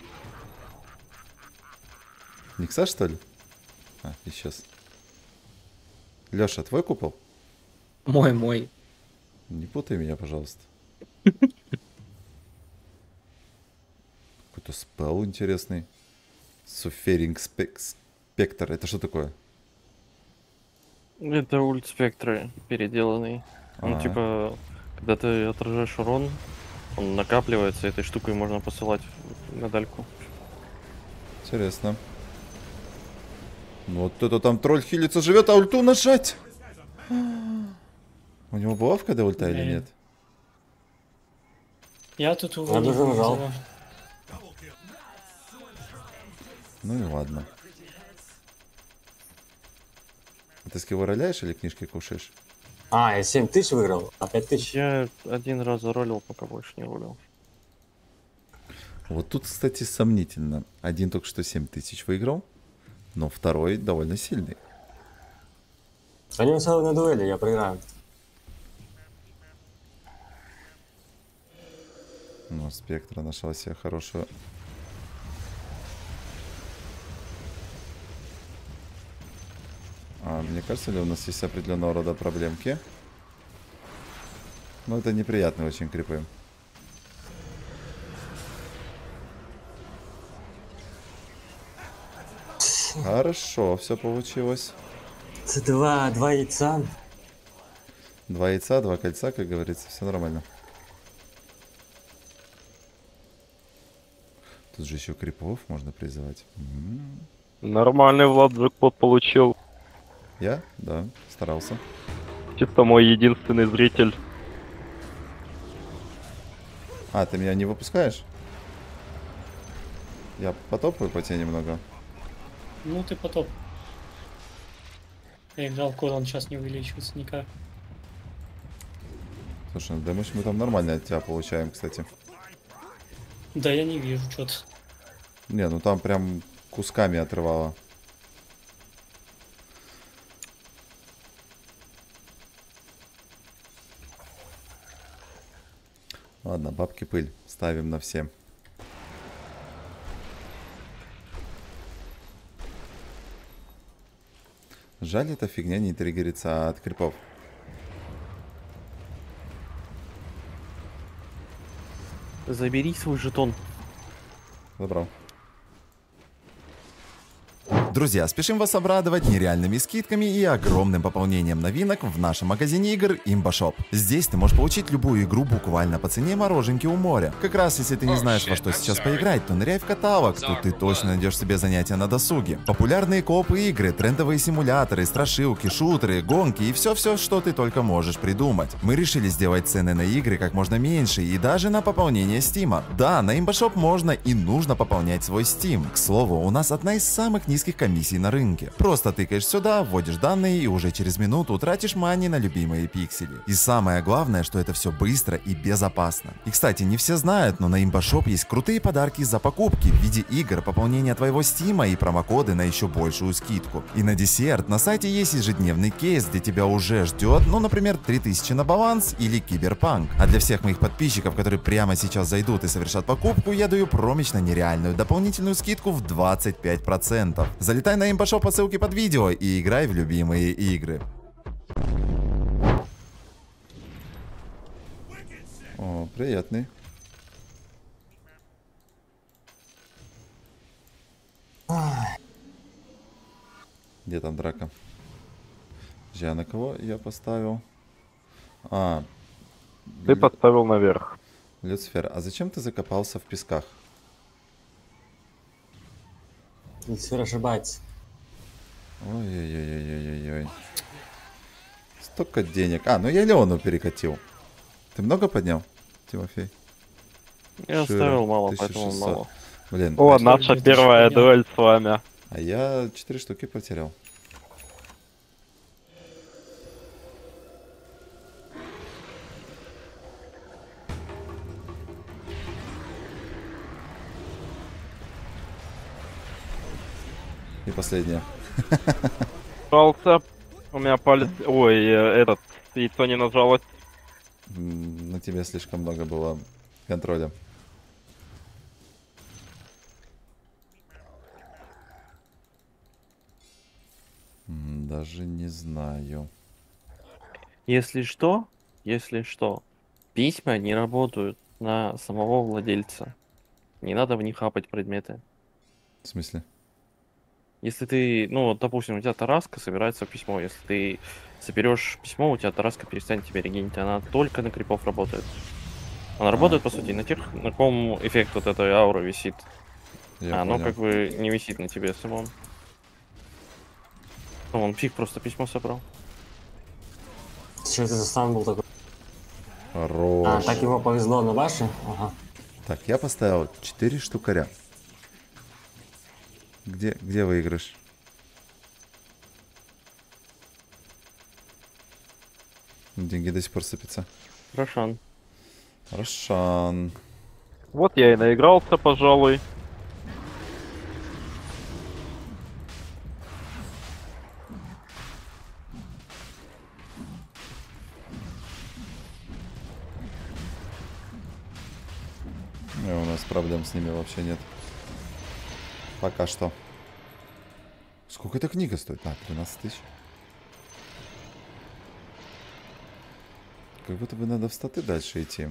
Speaker 1: Никса, что ли? А, исчез. Лёша, твой купол?
Speaker 7: Мой, мой.
Speaker 1: Не путай меня, пожалуйста. Какой-то спелл интересный. Суферинг спек... спектр. Это что такое?
Speaker 2: Это ульт спектры переделанный. Ну,
Speaker 1: А.
Speaker 2: типа, когда ты отражаешь урон, он накапливается, этой штукой можно посылать на дальку.
Speaker 1: Интересно. Ну вот это там тролль хилится, живет, а ульту нажать! У него была в КД ульта или
Speaker 5: Блин.
Speaker 1: нет?
Speaker 5: Я тут его
Speaker 6: Я
Speaker 5: не
Speaker 6: даже нажал.
Speaker 5: видела.
Speaker 1: Ну и ладно. А ты скилл роляешь или книжки кушаешь?
Speaker 6: А, я семь тысяч выиграл, а пять тысяч.
Speaker 2: Я один раз заролил, пока больше не ролил.
Speaker 1: Вот тут, кстати, сомнительно. Один только что семь тысяч выиграл, но второй довольно сильный.
Speaker 6: Они условия на дуэли, я проиграю.
Speaker 1: Ну, Спектра нашла себе хорошую. А, мне кажется, ли у нас есть определенного рода проблемки? Ну, это неприятные очень крипы. Хорошо, все получилось.
Speaker 6: Это два, два яйца.
Speaker 1: Два яйца, два кольца, как говорится, все нормально. Тут же еще крипов можно призывать. М.
Speaker 4: Нормальный Влад джекпот получил.
Speaker 1: Я? Да, старался.
Speaker 4: Чисто мой единственный зритель.
Speaker 1: А, ты меня не выпускаешь? Я потопаю по тебе немного.
Speaker 5: Ну ты потоп. Я играл, код он сейчас не увеличивается никак.
Speaker 1: Слушай, ну дэмэдж мы там нормально от тебя получаем, кстати.
Speaker 5: Да я не вижу что-то.
Speaker 1: Не, ну там прям кусками отрывало. Ладно, бабки пыль. Ставим на все. Жаль, эта фигня не триггерится от крипов.
Speaker 2: Забери свой жетон.
Speaker 1: Забрал. Друзья, спешим вас обрадовать нереальными скидками и огромным пополнением новинок в нашем магазине игр Imba.Shop. Здесь ты можешь получить любую игру буквально по цене мороженки у моря. Как раз если ты не знаешь, во что сейчас поиграть, то ныряй в каталог, тут ты точно найдешь себе занятия на досуге. Популярные коопы игры, трендовые симуляторы, страшилки, шутеры, гонки и все-все, что ты только можешь придумать. Мы решили сделать цены на игры как можно меньше и даже на пополнение Steam. Да, на Imba.Shop можно и нужно пополнять свой Steam. К слову, у нас одна из самых низких комиссий на рынке. Просто тыкаешь сюда, вводишь данные и уже через минуту тратишь мани на любимые пиксели. И самое главное, что это все быстро и безопасно. И кстати, не все знают, но на Imba.Shop есть крутые подарки за покупки в виде игр, пополнения твоего Steam и промокоды на еще большую скидку. И на десерт на сайте есть ежедневный кейс, где тебя уже ждет, ну, например, три тысячи на баланс или Киберпанк. А для всех моих подписчиков, которые прямо сейчас зайдут и совершат покупку, я даю промечно нереальную дополнительную скидку в двадцать пять процентов. Залетай на Imba.Shop по ссылке под видео и играй в любимые игры. О, приятный. Где там драка? Я на кого я поставил? А.
Speaker 4: Ты поставил наверх.
Speaker 1: Люцифер, а зачем ты закопался в песках?
Speaker 6: Люцифер ошибается.
Speaker 1: Ой-ой-ой-ой-ой-ой. Столько денег. А, ну я Леону перекатил. Ты много поднял, Тимофей?
Speaker 2: Я
Speaker 1: Широ,
Speaker 2: оставил мало,
Speaker 1: тысяча
Speaker 2: поэтому
Speaker 1: шестьсот.
Speaker 2: мало.
Speaker 1: Блин,
Speaker 4: О,
Speaker 1: а,
Speaker 4: наша
Speaker 5: это
Speaker 4: первая
Speaker 5: ж
Speaker 4: дуэль с вами.
Speaker 1: а я четыре штуки потерял. И последняя.
Speaker 4: Нажался. У меня палец... Ой, э, этот... Яйцо не нажалось.
Speaker 1: М, На тебе слишком много было контроля. М, Даже не знаю.
Speaker 2: Если что, если что, письма не работают на самого владельца. Не надо в них хапать предметы.
Speaker 1: В смысле?
Speaker 2: Если ты, ну, вот, допустим, у тебя тараска собирается письмо. Если ты соберешь письмо, у тебя тараска перестанет тебя регенить. Она только на крипов работает. Она работает, по сути, на тех, на ком эффект вот этой ауры висит.
Speaker 1: Я
Speaker 2: а оно
Speaker 1: понял.
Speaker 2: как бы не висит на тебе самом. Ну, он фиг просто письмо собрал.
Speaker 6: Что это за стан был такой?
Speaker 1: Хорош.
Speaker 6: А, так ему повезло на башне? Ага.
Speaker 1: Так, я поставил четыре штукаря. Где, где выигрыш? Деньги до сих пор сыпятся.
Speaker 2: Рошан.
Speaker 1: Рошан.
Speaker 4: Вот я и наигрался, пожалуй.
Speaker 1: И у нас проблем с ними вообще нет. Пока что. Сколько эта книга стоит? А, тринадцать тысяч. Как будто бы надо в статы дальше идти.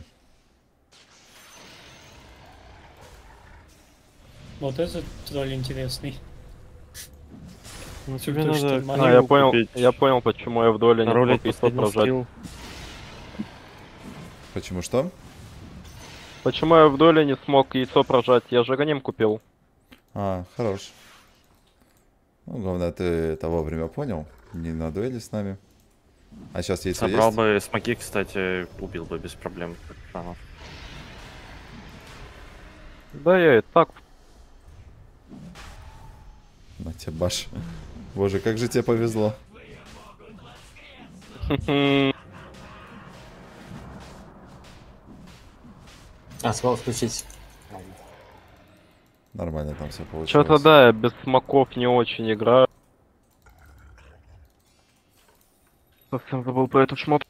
Speaker 5: Вот этот тролль интересный.
Speaker 2: Ну,
Speaker 5: Типа
Speaker 2: тебе
Speaker 5: то, что
Speaker 2: надо
Speaker 5: мана-
Speaker 4: А,
Speaker 2: книгу
Speaker 4: я понял,
Speaker 2: купить,
Speaker 4: я понял, почему я в доле не
Speaker 2: ролить
Speaker 4: смог яйцо
Speaker 2: последний
Speaker 4: прожать.
Speaker 2: скилл.
Speaker 1: Почему что?
Speaker 4: Почему я в доле не смог яйцо прожать? Я же ганим купил.
Speaker 1: А, хорош. Ну, главное, ты это вовремя понял. Не на дуэли с нами. А сейчас яйцо
Speaker 2: Собрал
Speaker 1: есть?
Speaker 2: бы смоки, кстати, убил бы без проблем. Рошанов.
Speaker 4: Да я и так.
Speaker 1: На тебе баш. Боже, как же тебе повезло.
Speaker 6: А, смог включить.
Speaker 1: Нормально там все получилось.
Speaker 4: Что-то да, я без смоков не очень играю. Совсем забыл про эту шмотку.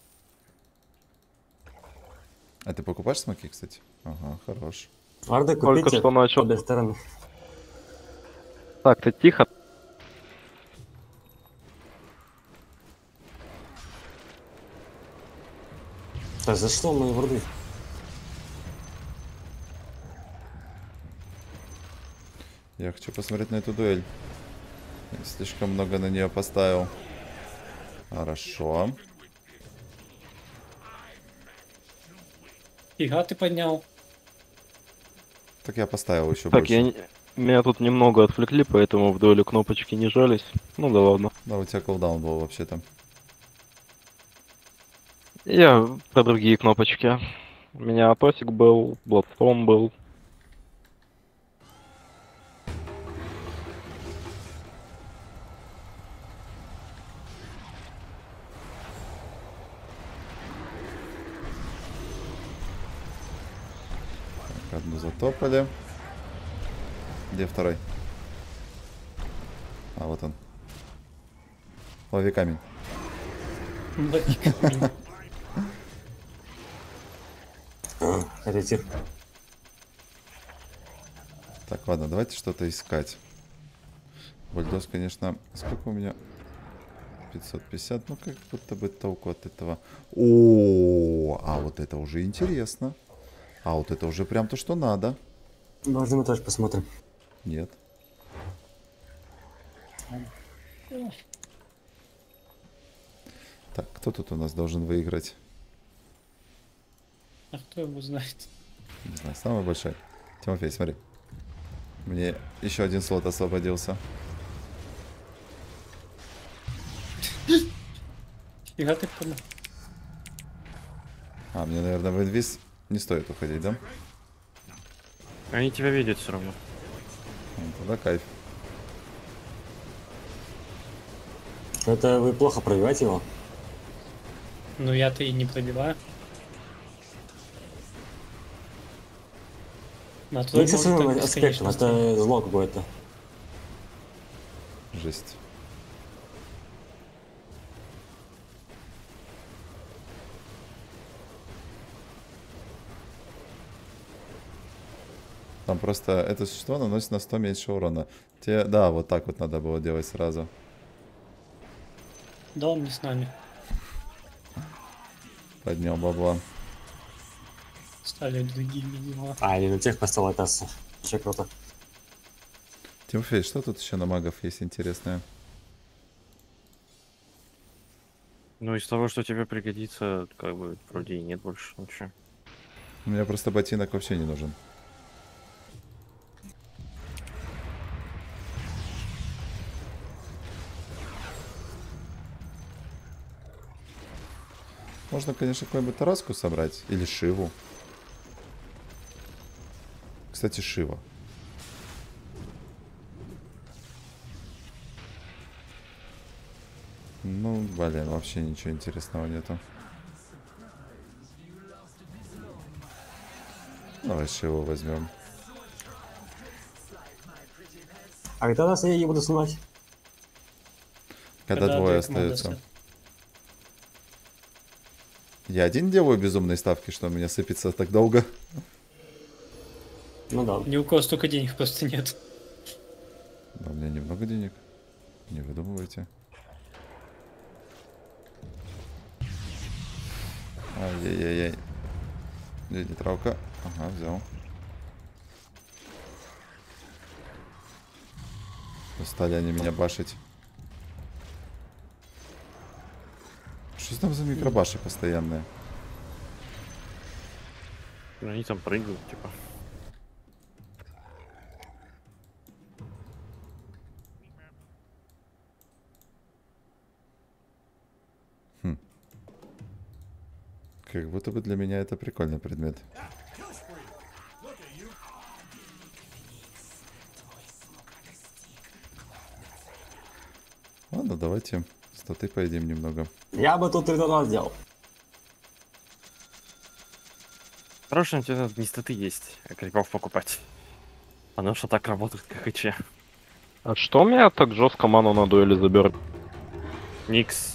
Speaker 1: А ты покупаешь смоки, кстати? Ага, хорош.
Speaker 6: Варды
Speaker 4: Только
Speaker 6: купите
Speaker 4: что начал.
Speaker 6: обе стороны.
Speaker 4: Так, ты тихо.
Speaker 6: Так, за что мои варды?
Speaker 1: Я хочу посмотреть на эту дуэль. Я слишком много на нее поставил. Хорошо.
Speaker 5: Фига ты поднял.
Speaker 1: Так я поставил еще
Speaker 4: Так,
Speaker 1: больше.
Speaker 4: я... не- меня тут немного отвлекли, поэтому в дуэли кнопочки не жались. Ну да ладно.
Speaker 1: Да, у тебя колдаун был вообще-то.
Speaker 4: Я про другие кнопочки. У меня Атосик был, Бладстоун был.
Speaker 1: Так, одну затопали. Где второй? А, вот он. Лови камень.
Speaker 6: А, это тир.
Speaker 1: Так, ладно, давайте что-то искать. Бульдоз, конечно... Сколько у меня? пятьсот пятьдесят. Ну, как будто бы толку от этого. О, а вот это уже интересно. А вот это уже прям то, что надо.
Speaker 6: Можно мы тоже посмотрим.
Speaker 1: Нет. Так, кто тут у нас должен выиграть?
Speaker 5: А кто его знает?
Speaker 1: Не знаю, самый большой. Тимофей, смотри. Мне еще один слот освободился.
Speaker 5: Фига ты поднял.
Speaker 1: А, мне, наверное, в инвиз не стоит уходить, да?
Speaker 2: Они тебя видят все равно.
Speaker 1: Ну, тогда кайф.
Speaker 6: Это вы плохо пробиваете его?
Speaker 5: Ну я-то и не пробиваю. На твой
Speaker 6: Ну, со
Speaker 5: может
Speaker 6: своим
Speaker 5: так
Speaker 6: аспектом,
Speaker 5: бесконечно
Speaker 6: это зло какое-то.
Speaker 1: Жесть. Там просто это существо наносит на сто меньше урона. Те, да, вот так вот надо было делать сразу.
Speaker 5: Да он не с нами.
Speaker 1: Поднял бабла.
Speaker 5: Стали другими дела.
Speaker 6: А, или на тех поставил, оказывается. Вообще круто.
Speaker 1: Тимофей, что тут еще на магов есть интересное?
Speaker 2: Ну, из того, что тебе пригодится, как бы, вроде и нет больше ничего.
Speaker 1: У меня просто ботинок вообще не нужен. Можно, конечно, какую-нибудь тараску собрать. Или Шиву. Кстати, Шива. Ну, блин, вообще ничего интересного нету. Давай Шиву возьмем.
Speaker 6: А когда нас я буду снимать?
Speaker 1: Когда, двое
Speaker 5: две команды
Speaker 1: остаются.
Speaker 5: остаются.
Speaker 1: Я один делаю безумные ставки, что у меня сыпется так долго.
Speaker 6: Ну да.
Speaker 5: Ни у кого столько денег просто нет.
Speaker 1: Да, у меня немного денег. Не выдумывайте. Ай-яй-яй-яй. Где нейтралка? Ага, взял. Стали они меня башить. Что там за микробаши постоянные?
Speaker 2: Ну, они там прыгают, типа.
Speaker 1: Как будто бы для меня это прикольный предмет. Ладно, давайте статы поедим немного.
Speaker 6: Я бы тут тридцать сделал.
Speaker 2: Хорошо, тебе надо не статы есть, а крипов покупать. Потому что так работает, как и че.
Speaker 4: А что у меня так жестко ману на дуэли заберет?
Speaker 2: Никс.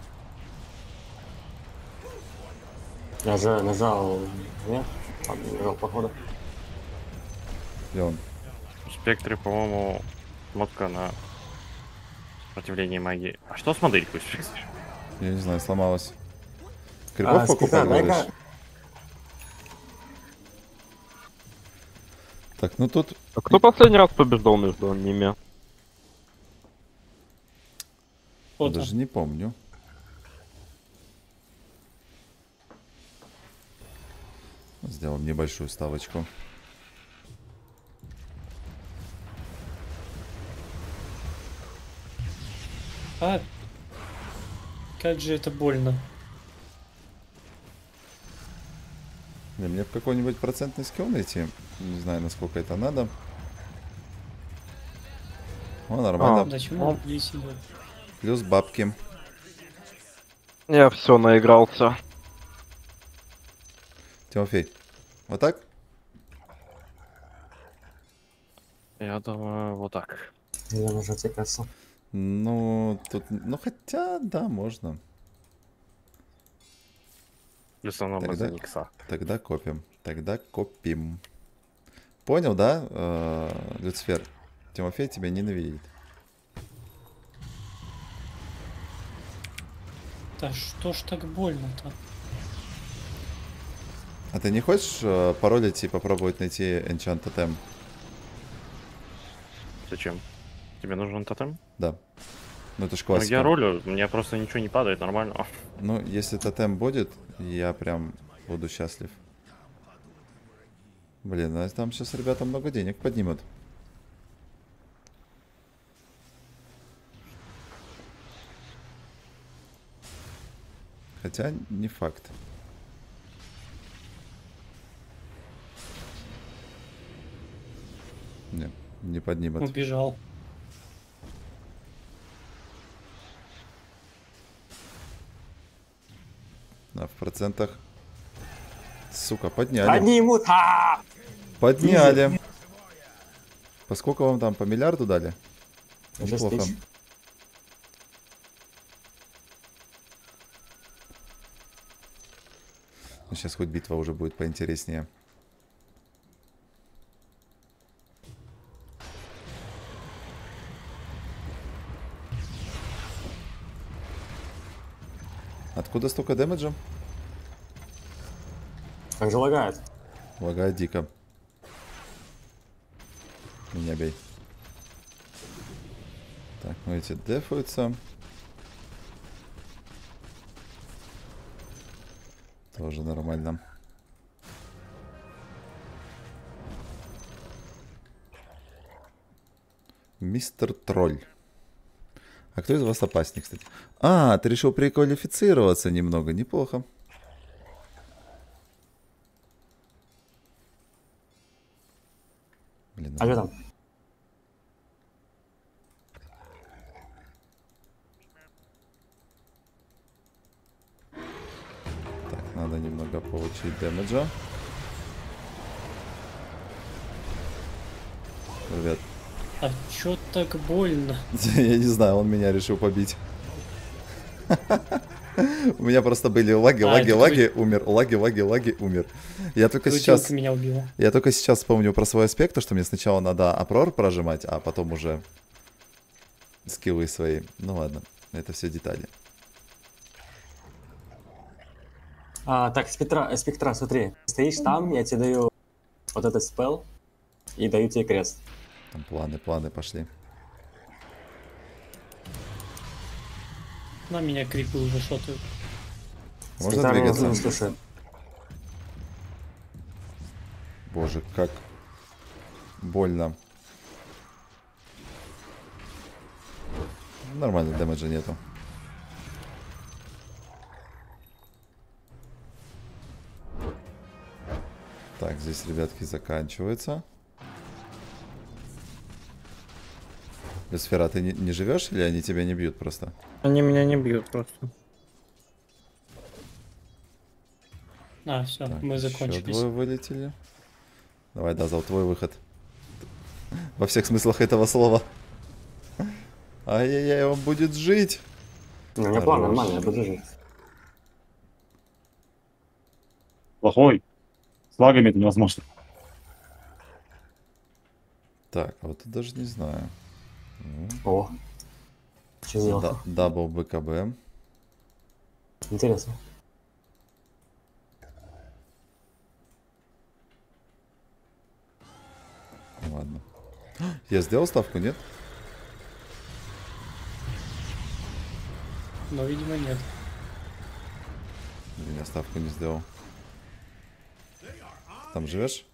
Speaker 6: Я же нажал... Нет? Ладно, не нажал, походу.
Speaker 1: И он.
Speaker 2: В спектре, по-моему, модка на сопротивление магии. А что с моделькой в спектре?
Speaker 1: Я не знаю, сломалась. Крипов
Speaker 6: А,
Speaker 1: покупать,
Speaker 6: спектр,
Speaker 1: говоришь?
Speaker 6: дай-ка.
Speaker 1: Так, ну тут
Speaker 4: А кто последний раз побеждал между ними?
Speaker 5: Вот
Speaker 1: даже
Speaker 5: он.
Speaker 1: не помню. Сделаем небольшую ставочку.
Speaker 5: А, как же это больно.
Speaker 1: Не, мне в какой-нибудь процентный скилл найти. Не знаю, насколько это надо. О, нормально.
Speaker 5: Почему здесь идет?
Speaker 1: Плюс бабки.
Speaker 4: Я все наигрался.
Speaker 1: Тимофей, вот так?
Speaker 2: Я думаю, вот так.
Speaker 6: Мне нужно текаться.
Speaker 1: Ну, тут, ну хотя, да, можно.
Speaker 2: В основном
Speaker 1: Тогда-
Speaker 2: из-за Никса.
Speaker 1: Тогда копим. Тогда копим. Понял, да, э, Люцифер? Тимофей тебя ненавидит.
Speaker 5: Да что ж так больно-то?
Speaker 1: А ты не хочешь э, паролить и попробовать найти Enchant Totem?
Speaker 2: Зачем? Тебе нужен тотем?
Speaker 1: Да. Ну это ж
Speaker 2: Ну,
Speaker 1: классика.
Speaker 2: я ролю, мне просто ничего не падает, нормально.
Speaker 1: Ну, если тотем будет, я прям буду счастлив. Блин, а там сейчас ребята много денег поднимут. Хотя не факт. Не, не поднимут.
Speaker 5: Убежал.
Speaker 1: А в процентах... Сука, подняли.
Speaker 6: Поднимут! А!
Speaker 1: Подняли. По сколько вам там? По миллиарду дали?
Speaker 6: Шесть
Speaker 1: Неплохо.
Speaker 6: тысяч.
Speaker 1: Ну, сейчас хоть битва уже будет поинтереснее. Откуда столько дэмэджа?
Speaker 6: Как же лагает.
Speaker 1: Лагает дико. Меня бей. Так, ну эти дефаются. Тоже нормально. Мистер Тролль. А кто из вас опаснее, кстати? А, ты решил преквалифицироваться немного. Неплохо. Блин,
Speaker 6: А что там?
Speaker 1: так, надо немного получить дэмэджа. Ребят,
Speaker 5: А чё так больно?
Speaker 1: я не знаю, он меня решил побить. У меня просто были лаги,
Speaker 5: А,
Speaker 1: лаги,
Speaker 5: это
Speaker 1: лаги, умер, лаги, лаги, лаги, умер. Я только
Speaker 5: Крутилка
Speaker 1: сейчас,
Speaker 5: меня убила.
Speaker 1: я только сейчас вспомню про свой аспект, то, что мне сначала надо апрор прожимать, а потом уже скиллы свои. Ну ладно, это все детали.
Speaker 6: А, так, спектра, спектра, смотри. Стоишь там, я тебе даю вот этот спел и даю тебе крест.
Speaker 1: Там планы, планы пошли.
Speaker 5: На меня крипы уже шотают.
Speaker 1: Можно
Speaker 6: Спектра меня
Speaker 1: двигаться?
Speaker 6: не слушает.
Speaker 1: Боже, как больно. Нормально, дэмэджа нету. Так, здесь, ребятки, заканчивается. Люцифера, ты не, не живешь или они тебя не бьют просто?
Speaker 7: Они меня не бьют просто.
Speaker 5: А, все,
Speaker 1: Так,
Speaker 5: мы
Speaker 1: еще
Speaker 5: закончились.
Speaker 1: двое вылетели. Давай, Дазл, твой выход. Во всех смыслах этого слова. Ай-яй-яй, он будет жить.
Speaker 6: Ну, у меня план
Speaker 1: Хорош.
Speaker 6: нормальный, я буду жить.
Speaker 8: Плохой. С лагами это невозможно.
Speaker 1: Так, а вот тут даже не знаю. Ну,
Speaker 6: О, что сделал?
Speaker 1: да- Дабл БКБ.
Speaker 6: Интересно.
Speaker 1: Ладно. Я сделал ставку, нет?
Speaker 5: Но, видимо, нет.
Speaker 1: Или я ставку не сделал. Там живешь?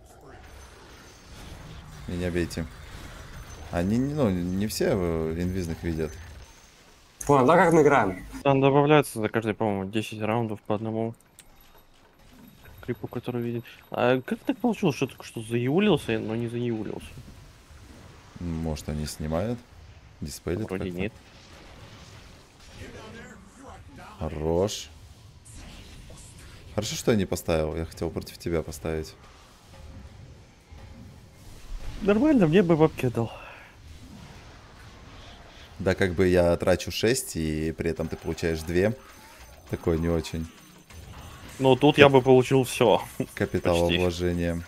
Speaker 1: Меня бейте. Они, ну, не все инвизных видят.
Speaker 6: Понял, да, как мы играем?
Speaker 2: Там добавляется за каждый, по-моему, десять раундов по одному крипу, который видит. А как так получилось, что только что заиулился, но не заиулился?
Speaker 1: Может, они снимают? Диспейлит
Speaker 2: Вроде
Speaker 1: как-то?
Speaker 2: нет.
Speaker 1: Хорош. Хорошо, что я не поставил. Я хотел против тебя поставить.
Speaker 2: Нормально, мне бы бабки дал.
Speaker 1: Да, как бы я трачу шесть, и при этом ты получаешь две. Такое не очень.
Speaker 2: Ну, тут я бы получил все.
Speaker 1: Капиталовложение.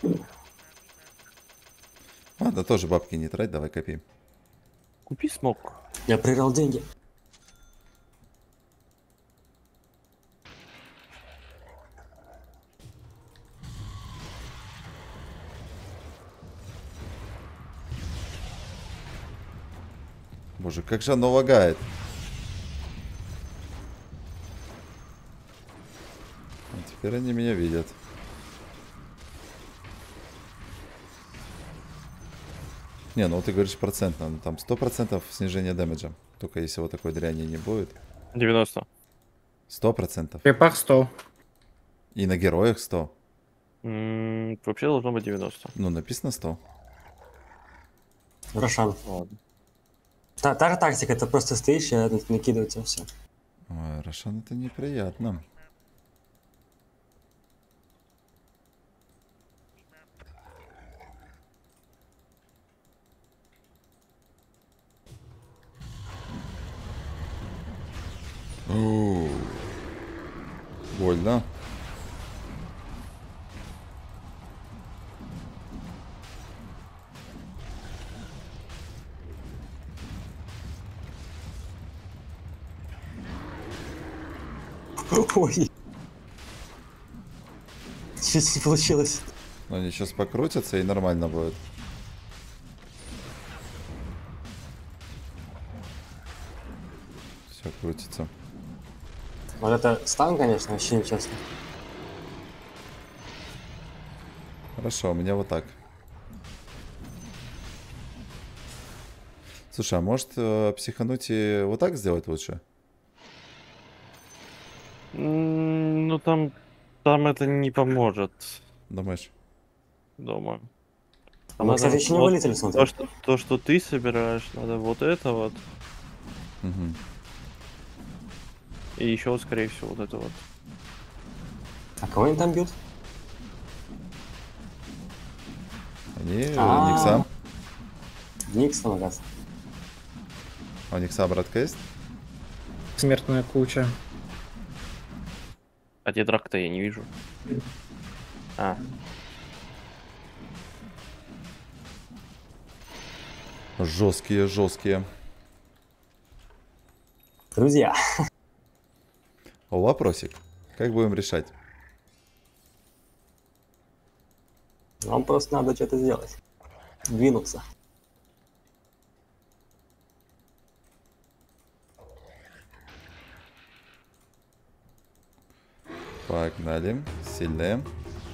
Speaker 1: Ладно, тоже бабки не трать, давай копи.
Speaker 2: Купи смог.
Speaker 6: Я проиграл деньги.
Speaker 1: Боже, как же оно лагает. А теперь они меня видят. Не, ну ты говоришь процентно, ну там сто процентов снижение дэмэджа. Только если вот такой дряни не будет.
Speaker 2: девяносто.
Speaker 1: сто процентов.
Speaker 7: В крипах сто.
Speaker 1: И на героях сто.
Speaker 2: М, Вообще должно быть девяносто.
Speaker 1: Ну, написано сто.
Speaker 6: Рошан.
Speaker 2: Ладно.
Speaker 6: Та, та же тактика, ты просто стоишь и накидываете все.
Speaker 1: Ой, Рошан, это неприятно. Оу. Больно.
Speaker 6: Ой. Чуть не получилось.
Speaker 1: Но они сейчас покрутятся и нормально будет. Все крутится.
Speaker 6: Вот это стан, конечно, вообще нечестно.
Speaker 1: Хорошо, у меня вот так. Слушай, а может э, психануть и вот так сделать лучше?
Speaker 2: М, Ну, там, там это не поможет,
Speaker 1: Думаешь?
Speaker 2: думаю.
Speaker 6: А мы, кстати, еще не
Speaker 2: вот
Speaker 6: вылетели, смотри.
Speaker 2: То что, то, что ты собираешь, надо вот это вот.
Speaker 1: Угу.
Speaker 2: И еще, скорее всего, вот это вот.
Speaker 6: А кого они там бьют?
Speaker 1: Они э,
Speaker 6: А.
Speaker 1: Никса.
Speaker 6: Никс там, оказывается.
Speaker 1: А у Никса обратка есть?
Speaker 7: Смертная куча.
Speaker 2: А где драк-то я не вижу. А,
Speaker 1: Жесткие, жесткие.
Speaker 6: Друзья.
Speaker 1: О, вопросик. Как будем решать?
Speaker 6: Нам просто надо что-то сделать. Двинуться.
Speaker 1: Погнали. Сильные.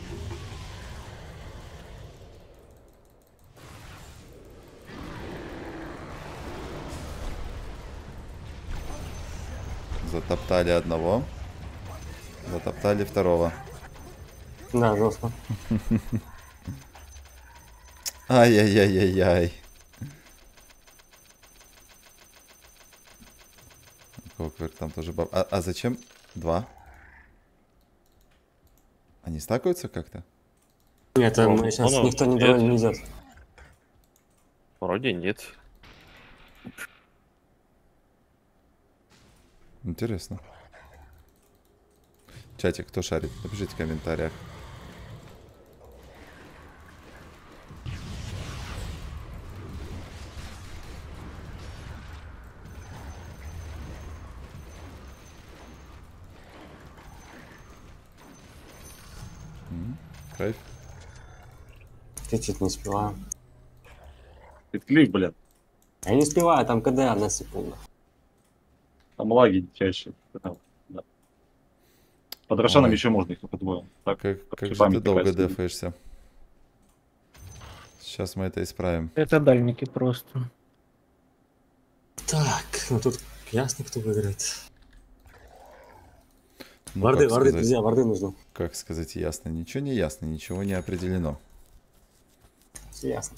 Speaker 1: Затоптали одного. Затоптали второго.
Speaker 6: Да, жестко.
Speaker 1: Ай-яй-яй-яй-яй. Кокверк там тоже баб... А, а зачем два? Они стакаются как-то?
Speaker 6: Нет,
Speaker 2: Ну,
Speaker 6: мы сейчас
Speaker 2: ну,
Speaker 6: никто не
Speaker 2: это-
Speaker 6: довольно не идет.
Speaker 2: вроде нет.
Speaker 1: Интересно. Чатик, кто шарит? Напишите в комментариях. М, Кайф.
Speaker 6: Чуть-чуть не успеваю.
Speaker 8: Клик, блядь.
Speaker 6: Я не успеваю, там КД одна секунда.
Speaker 8: Там лаги дичайшие. Да. Под Рошаном
Speaker 1: Ой.
Speaker 8: еще можно их только двое. Так,
Speaker 1: Как, как же
Speaker 8: крипами
Speaker 1: ты долго
Speaker 8: такая сидит.
Speaker 1: дефаешься. Сейчас мы это исправим.
Speaker 7: Это дальники просто.
Speaker 6: Так, ну тут ясно, кто выиграет.
Speaker 1: Ну,
Speaker 6: Варды,
Speaker 1: как
Speaker 6: варды,
Speaker 1: сказать?
Speaker 6: друзья, варды нужно.
Speaker 1: Как сказать ясно? Ничего не ясно, ничего не определено.
Speaker 6: Все ясно.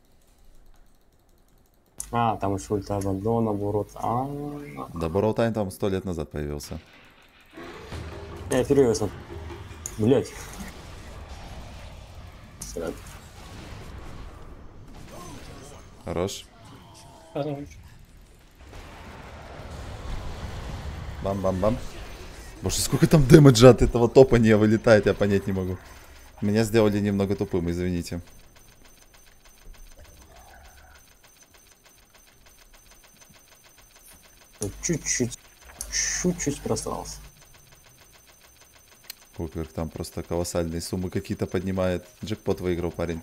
Speaker 6: А, там еще ульта Абандона, Бурот. А,
Speaker 1: Да, Боролтайн там сто лет назад появился.
Speaker 6: я серьезно. Блять. Срать.
Speaker 1: Хорош.
Speaker 5: Хорош.
Speaker 1: Бам-бам-бам. Боже, сколько там дэмэджа от этого топа не вылетает, я понять не могу. Меня сделали немного тупым, извините.
Speaker 6: Чуть-чуть. Чуть-чуть просрался.
Speaker 1: Кукер там просто колоссальные суммы какие-то поднимает. Джекпот выиграл парень.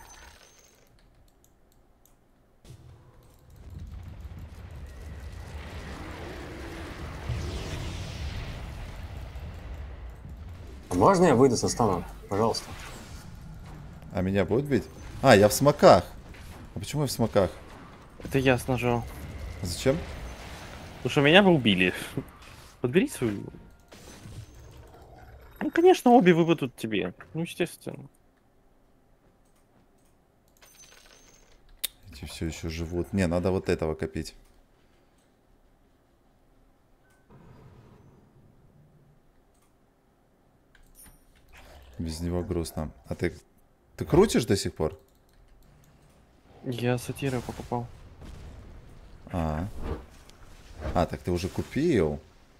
Speaker 6: А можно я выйду со станом? Пожалуйста.
Speaker 1: А меня будут бить? А, я в смоках. А почему я в смоках?
Speaker 2: Это я нажал.
Speaker 1: А зачем?
Speaker 2: Потому что меня бы убили. Подбери свою. Ну, конечно, обе выведут тебе. Ну, естественно.
Speaker 1: Эти все еще живут. Не, надо вот этого копить. Без него грустно. А ты... Ты крутишь до сих пор?
Speaker 2: Я сатиру покупал.
Speaker 1: А. А, так ты уже купил?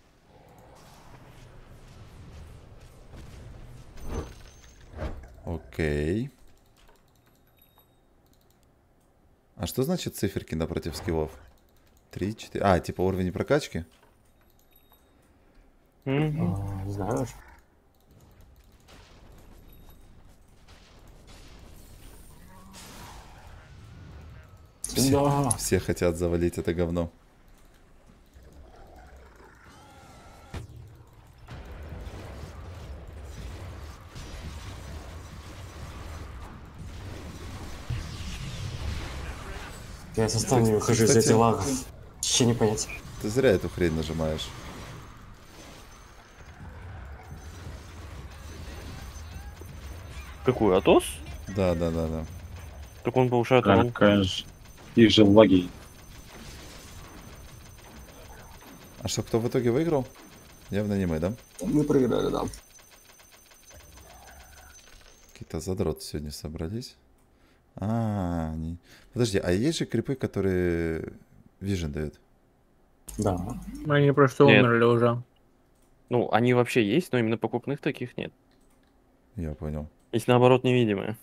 Speaker 1: Окей. А что значит циферки напротив скиллов? Три, четыре... А, типа уровень прокачки?
Speaker 2: Мгм.
Speaker 6: А, не знаю даже. Да.
Speaker 1: Все хотят завалить это говно.
Speaker 6: Я со стана не выхожу из
Speaker 1: Кстати,
Speaker 6: этих лагов. Вообще не понять.
Speaker 1: Ты зря эту хрень нажимаешь.
Speaker 2: Какой, Атос?
Speaker 1: Да, да, да, да.
Speaker 2: Так он повышает урон.
Speaker 8: Какая же... Их же лаги.
Speaker 1: А что, кто в итоге выиграл? Явно не мы, да?
Speaker 6: Мы проиграли, да.
Speaker 1: Какие-то задроты сегодня собрались. А, они... Подожди, а есть же крипы, которые вижен дают?
Speaker 6: Да.
Speaker 7: Они просто
Speaker 2: Нет.
Speaker 7: умерли уже.
Speaker 2: Ну, они вообще есть, но именно покупных таких нет.
Speaker 1: Я понял.
Speaker 2: Есть наоборот невидимые.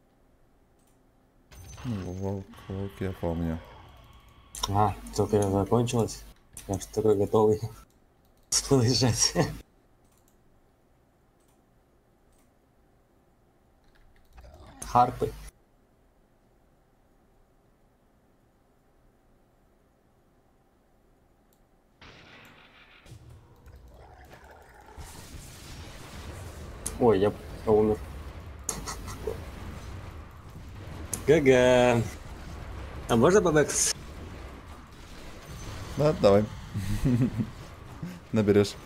Speaker 1: Ну, волк, волк я помню.
Speaker 6: А, только я закончилась. Я что такой готовый. Слышать. Харпы. Ой, я умер. ГГ. А можно побэкс?
Speaker 1: Да, давай. Наберешь.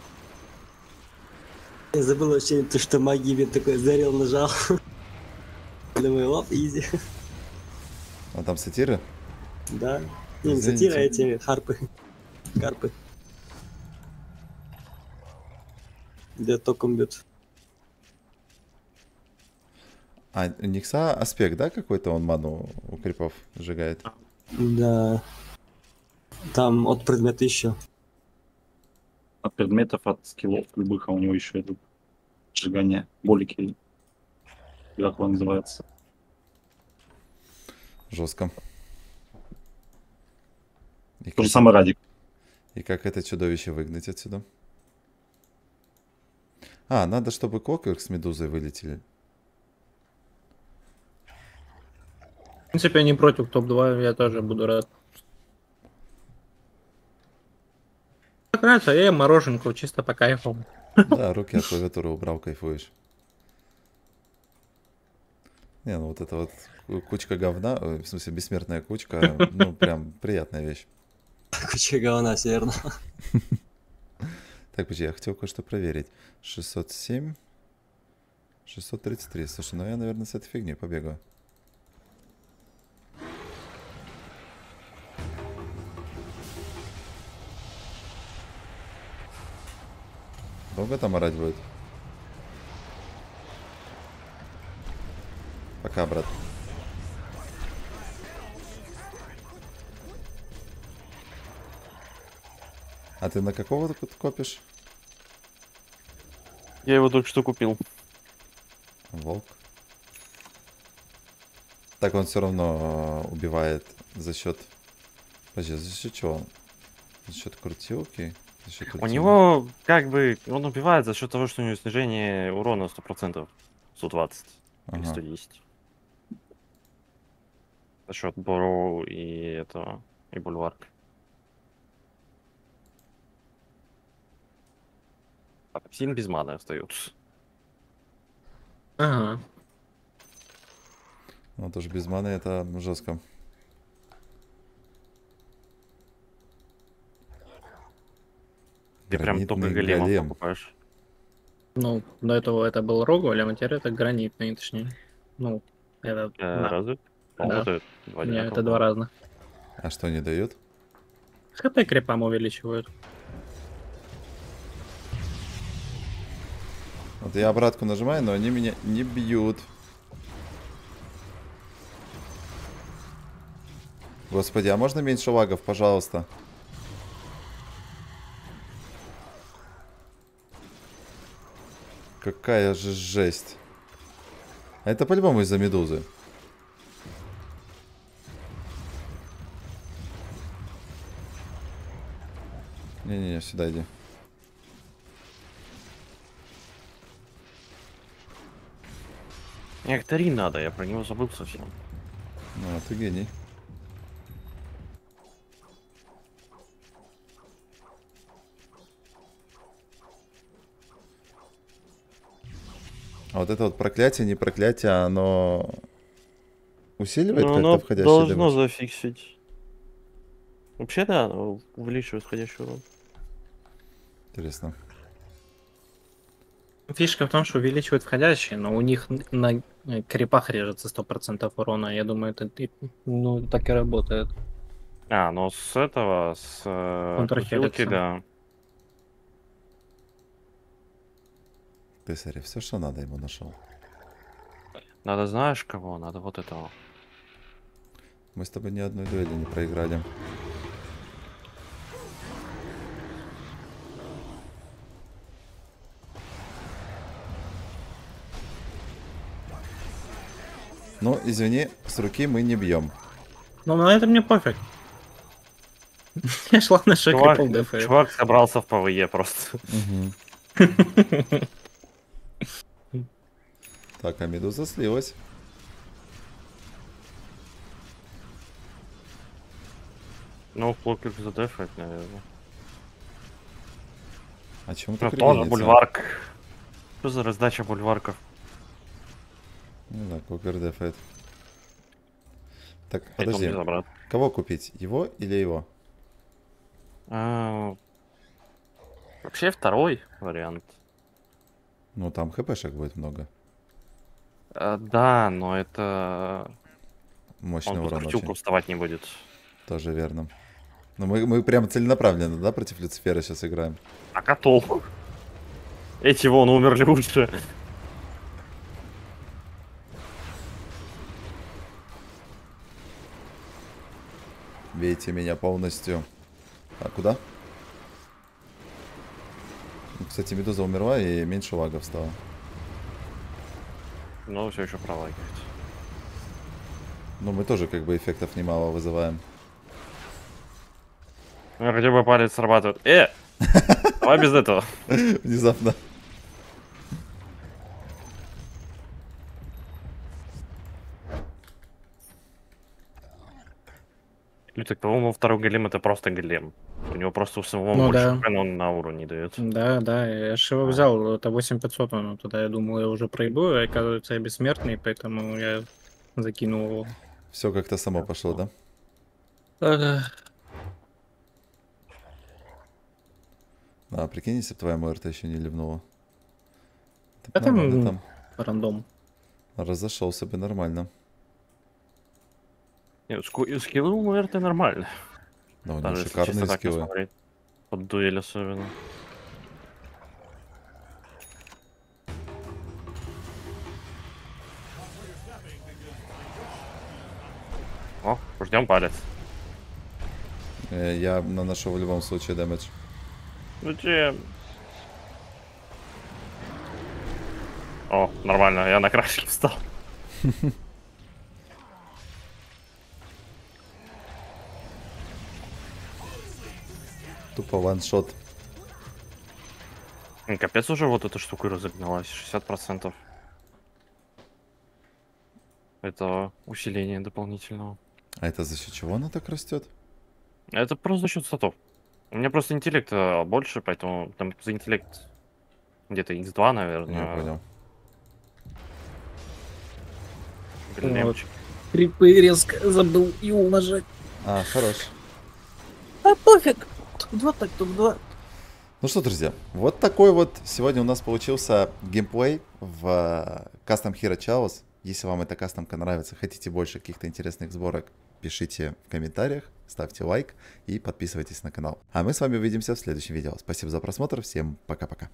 Speaker 6: Я забыл вообще, то, что магии вид такой зарел, нажал. Думаю, оп, изи.
Speaker 1: А там сатиры?
Speaker 6: Да. Не, не
Speaker 1: Извините.
Speaker 6: сатира, а эти харпы. Карпы. Где током бьют.
Speaker 1: А у Никса аспект, да, какой-то он ману у крипов сжигает?
Speaker 6: Да. Там от предмета еще.
Speaker 8: От предметов, от скиллов любых, а у него еще идут сжигание, болики. Как он называется?
Speaker 1: Жестко. И
Speaker 8: То же
Speaker 1: как,
Speaker 8: самое Радик.
Speaker 1: и как это чудовище выгнать отсюда? А, надо, чтобы Клокверк с Медузой вылетели.
Speaker 7: В принципе, не против топ-два, я тоже буду рад. Как нравится, я ем мороженку чисто по кайфу.
Speaker 1: Да, руки от клавиатуры убрал, кайфуешь. Не, ну вот это вот ку- кучка говна, э, в смысле бессмертная кучка, ну прям приятная вещь.
Speaker 6: Куча говна северного.
Speaker 1: Так, подожди, я хотел кое-что проверить. шестьсот семь, шестьсот тридцать три. Слушай, ну я, наверное, с этой фигней побегаю. Долго там орать будет? Пока, брат. А ты на какого тут копишь?
Speaker 2: Я его только что купил.
Speaker 1: Волк. Так он все равно э, убивает за счет... Подожди, за счет чего? За счет крутилки? За счет
Speaker 2: У
Speaker 1: ультимата?
Speaker 2: него, как бы, он убивает за счет того, что у него снижение урона сто процентов. сто двадцать или
Speaker 1: Ага.
Speaker 2: сто десять. За счет Боро и этого, и Бульварка. А сильно без маны остаются.
Speaker 7: Ага.
Speaker 1: Ну, тоже без маны это жестко.
Speaker 2: Ты прям только
Speaker 1: Гранитный
Speaker 2: големов
Speaker 1: голем.
Speaker 2: покупаешь.
Speaker 7: Ну, до этого это был Роголем, а теперь это гранитный, точнее. Ну, это...
Speaker 2: Э,
Speaker 7: да.
Speaker 2: Разве? По-моему,
Speaker 7: Да.
Speaker 2: это два
Speaker 7: Не,
Speaker 2: одинаковых.
Speaker 7: это два разных.
Speaker 1: А что не дают?
Speaker 7: ХП крипам увеличивают.
Speaker 1: Вот я обратку нажимаю, но они меня не бьют. Господи, а можно меньше лагов, пожалуйста? Какая же жесть. А это по-любому из-за медузы. Не-не-не, сюда иди.
Speaker 2: Нектарин надо, я про него забыл совсем.
Speaker 1: Ну, а ты гений. А вот это вот проклятие, не проклятие, оно усиливает
Speaker 2: Ну,
Speaker 1: как-то
Speaker 2: оно
Speaker 1: входящий
Speaker 2: должно
Speaker 1: дэмэдж?
Speaker 2: зафиксить. Вообще, да, оно увеличивает входящий урон.
Speaker 1: Интересно.
Speaker 7: Фишка в том, что увеличивают входящие, но у них н- на э, крипах режется сто процентов урона. Я думаю, это и- ну, так и работает.
Speaker 2: А, ну с этого, с э,
Speaker 7: Контрхеликса.
Speaker 2: крутилки, да.
Speaker 1: Ты, смотри, все, что надо, ему нашел.
Speaker 2: Надо знаешь кого? Надо вот этого.
Speaker 1: Мы с тобой ни одной дуэли не проиграли. Ну, извини, с руки мы не бьем.
Speaker 7: Но на это мне пофиг. Я шла на шаг
Speaker 2: Чувак,
Speaker 7: крипл дефает.
Speaker 2: чувак собрался в ПВЕ просто.
Speaker 1: Так, а медуза слилась.
Speaker 2: Ну, Флокер задефает, наверное.
Speaker 1: А чему ты
Speaker 2: Ну, тоже
Speaker 1: кривенец, а?
Speaker 2: бульварк. Что за раздача бульварков?
Speaker 1: Не знаю, Кокер дефает. Так,
Speaker 2: Это он
Speaker 1: подожди.
Speaker 2: не забрал.
Speaker 1: Кого купить? Его или его?
Speaker 2: А, Вообще второй вариант.
Speaker 1: Ну, там хпшек будет много.
Speaker 2: А, Да, но это...
Speaker 1: Мощный
Speaker 2: Он под
Speaker 1: урон
Speaker 2: крутилку
Speaker 1: очень.
Speaker 2: вставать не будет.
Speaker 1: Тоже верно. Ну, мы, мы прям целенаправленно, да, против Люцифера сейчас играем?
Speaker 2: А котол? Эти вон умерли лучше.
Speaker 1: Бейте меня полностью. А куда? Ну, кстати, Медуза умерла и меньше лагов стало.
Speaker 2: Но все еще пролагивает.
Speaker 1: Но мы тоже как бы эффектов немало вызываем.
Speaker 2: У меня хотя бы палец срабатывает. Э! Давай без этого.
Speaker 1: Внезапно.
Speaker 2: Ну так, по-моему, второй голем это просто голем. У него просто у самого
Speaker 7: Ну
Speaker 2: больше
Speaker 7: да.
Speaker 2: хп, но он на ауру не дает.
Speaker 7: Да, да, я же его
Speaker 2: А.
Speaker 7: взял, это восемь пятьсот, он тогда я думал, я уже проебу, а оказывается, я бессмертный, поэтому я закинул его.
Speaker 1: Все как-то само пошло, да?
Speaker 7: Ага.
Speaker 1: А, прикинь, если бы твоя МРТ еще не ливнула. Так
Speaker 7: А там-
Speaker 1: нормально там.
Speaker 7: Рандом.
Speaker 1: Разошелся бы нормально.
Speaker 2: Нет, ску- скиллы у МРТ нормально.
Speaker 1: Да, у него
Speaker 2: Даже если
Speaker 1: шикарные
Speaker 2: чисто так не
Speaker 1: скиллы.
Speaker 2: смотреть. Под дуэль особенно. О, ждем палец.
Speaker 1: Э, Я наношу в любом случае дэмэдж.
Speaker 2: Зачем? О, нормально, я на краешке встал.
Speaker 1: Тупо ваншот.
Speaker 2: М, Капец уже вот эта штука разогналась. шестьдесят процентов. Это усиление дополнительного.
Speaker 1: А это за счет чего она так растет?
Speaker 2: Это просто за счет статов. У меня просто интеллект э, больше, поэтому там за интеллект где-то икс два,
Speaker 1: Я
Speaker 2: наверное.
Speaker 1: понял.
Speaker 2: Големчик.
Speaker 7: Крипы резко забыл и умножать.
Speaker 1: А, хорош.
Speaker 7: А пофиг. Два так, тут два.
Speaker 1: Ну что, друзья, вот такой вот сегодня у нас получился геймплей в э, Custom Hero Chaos. Если вам эта кастомка нравится, хотите больше каких-то интересных сборок, пишите в комментариях, ставьте лайк и подписывайтесь на канал. А мы с вами увидимся в следующем видео. Спасибо за просмотр, всем пока-пока.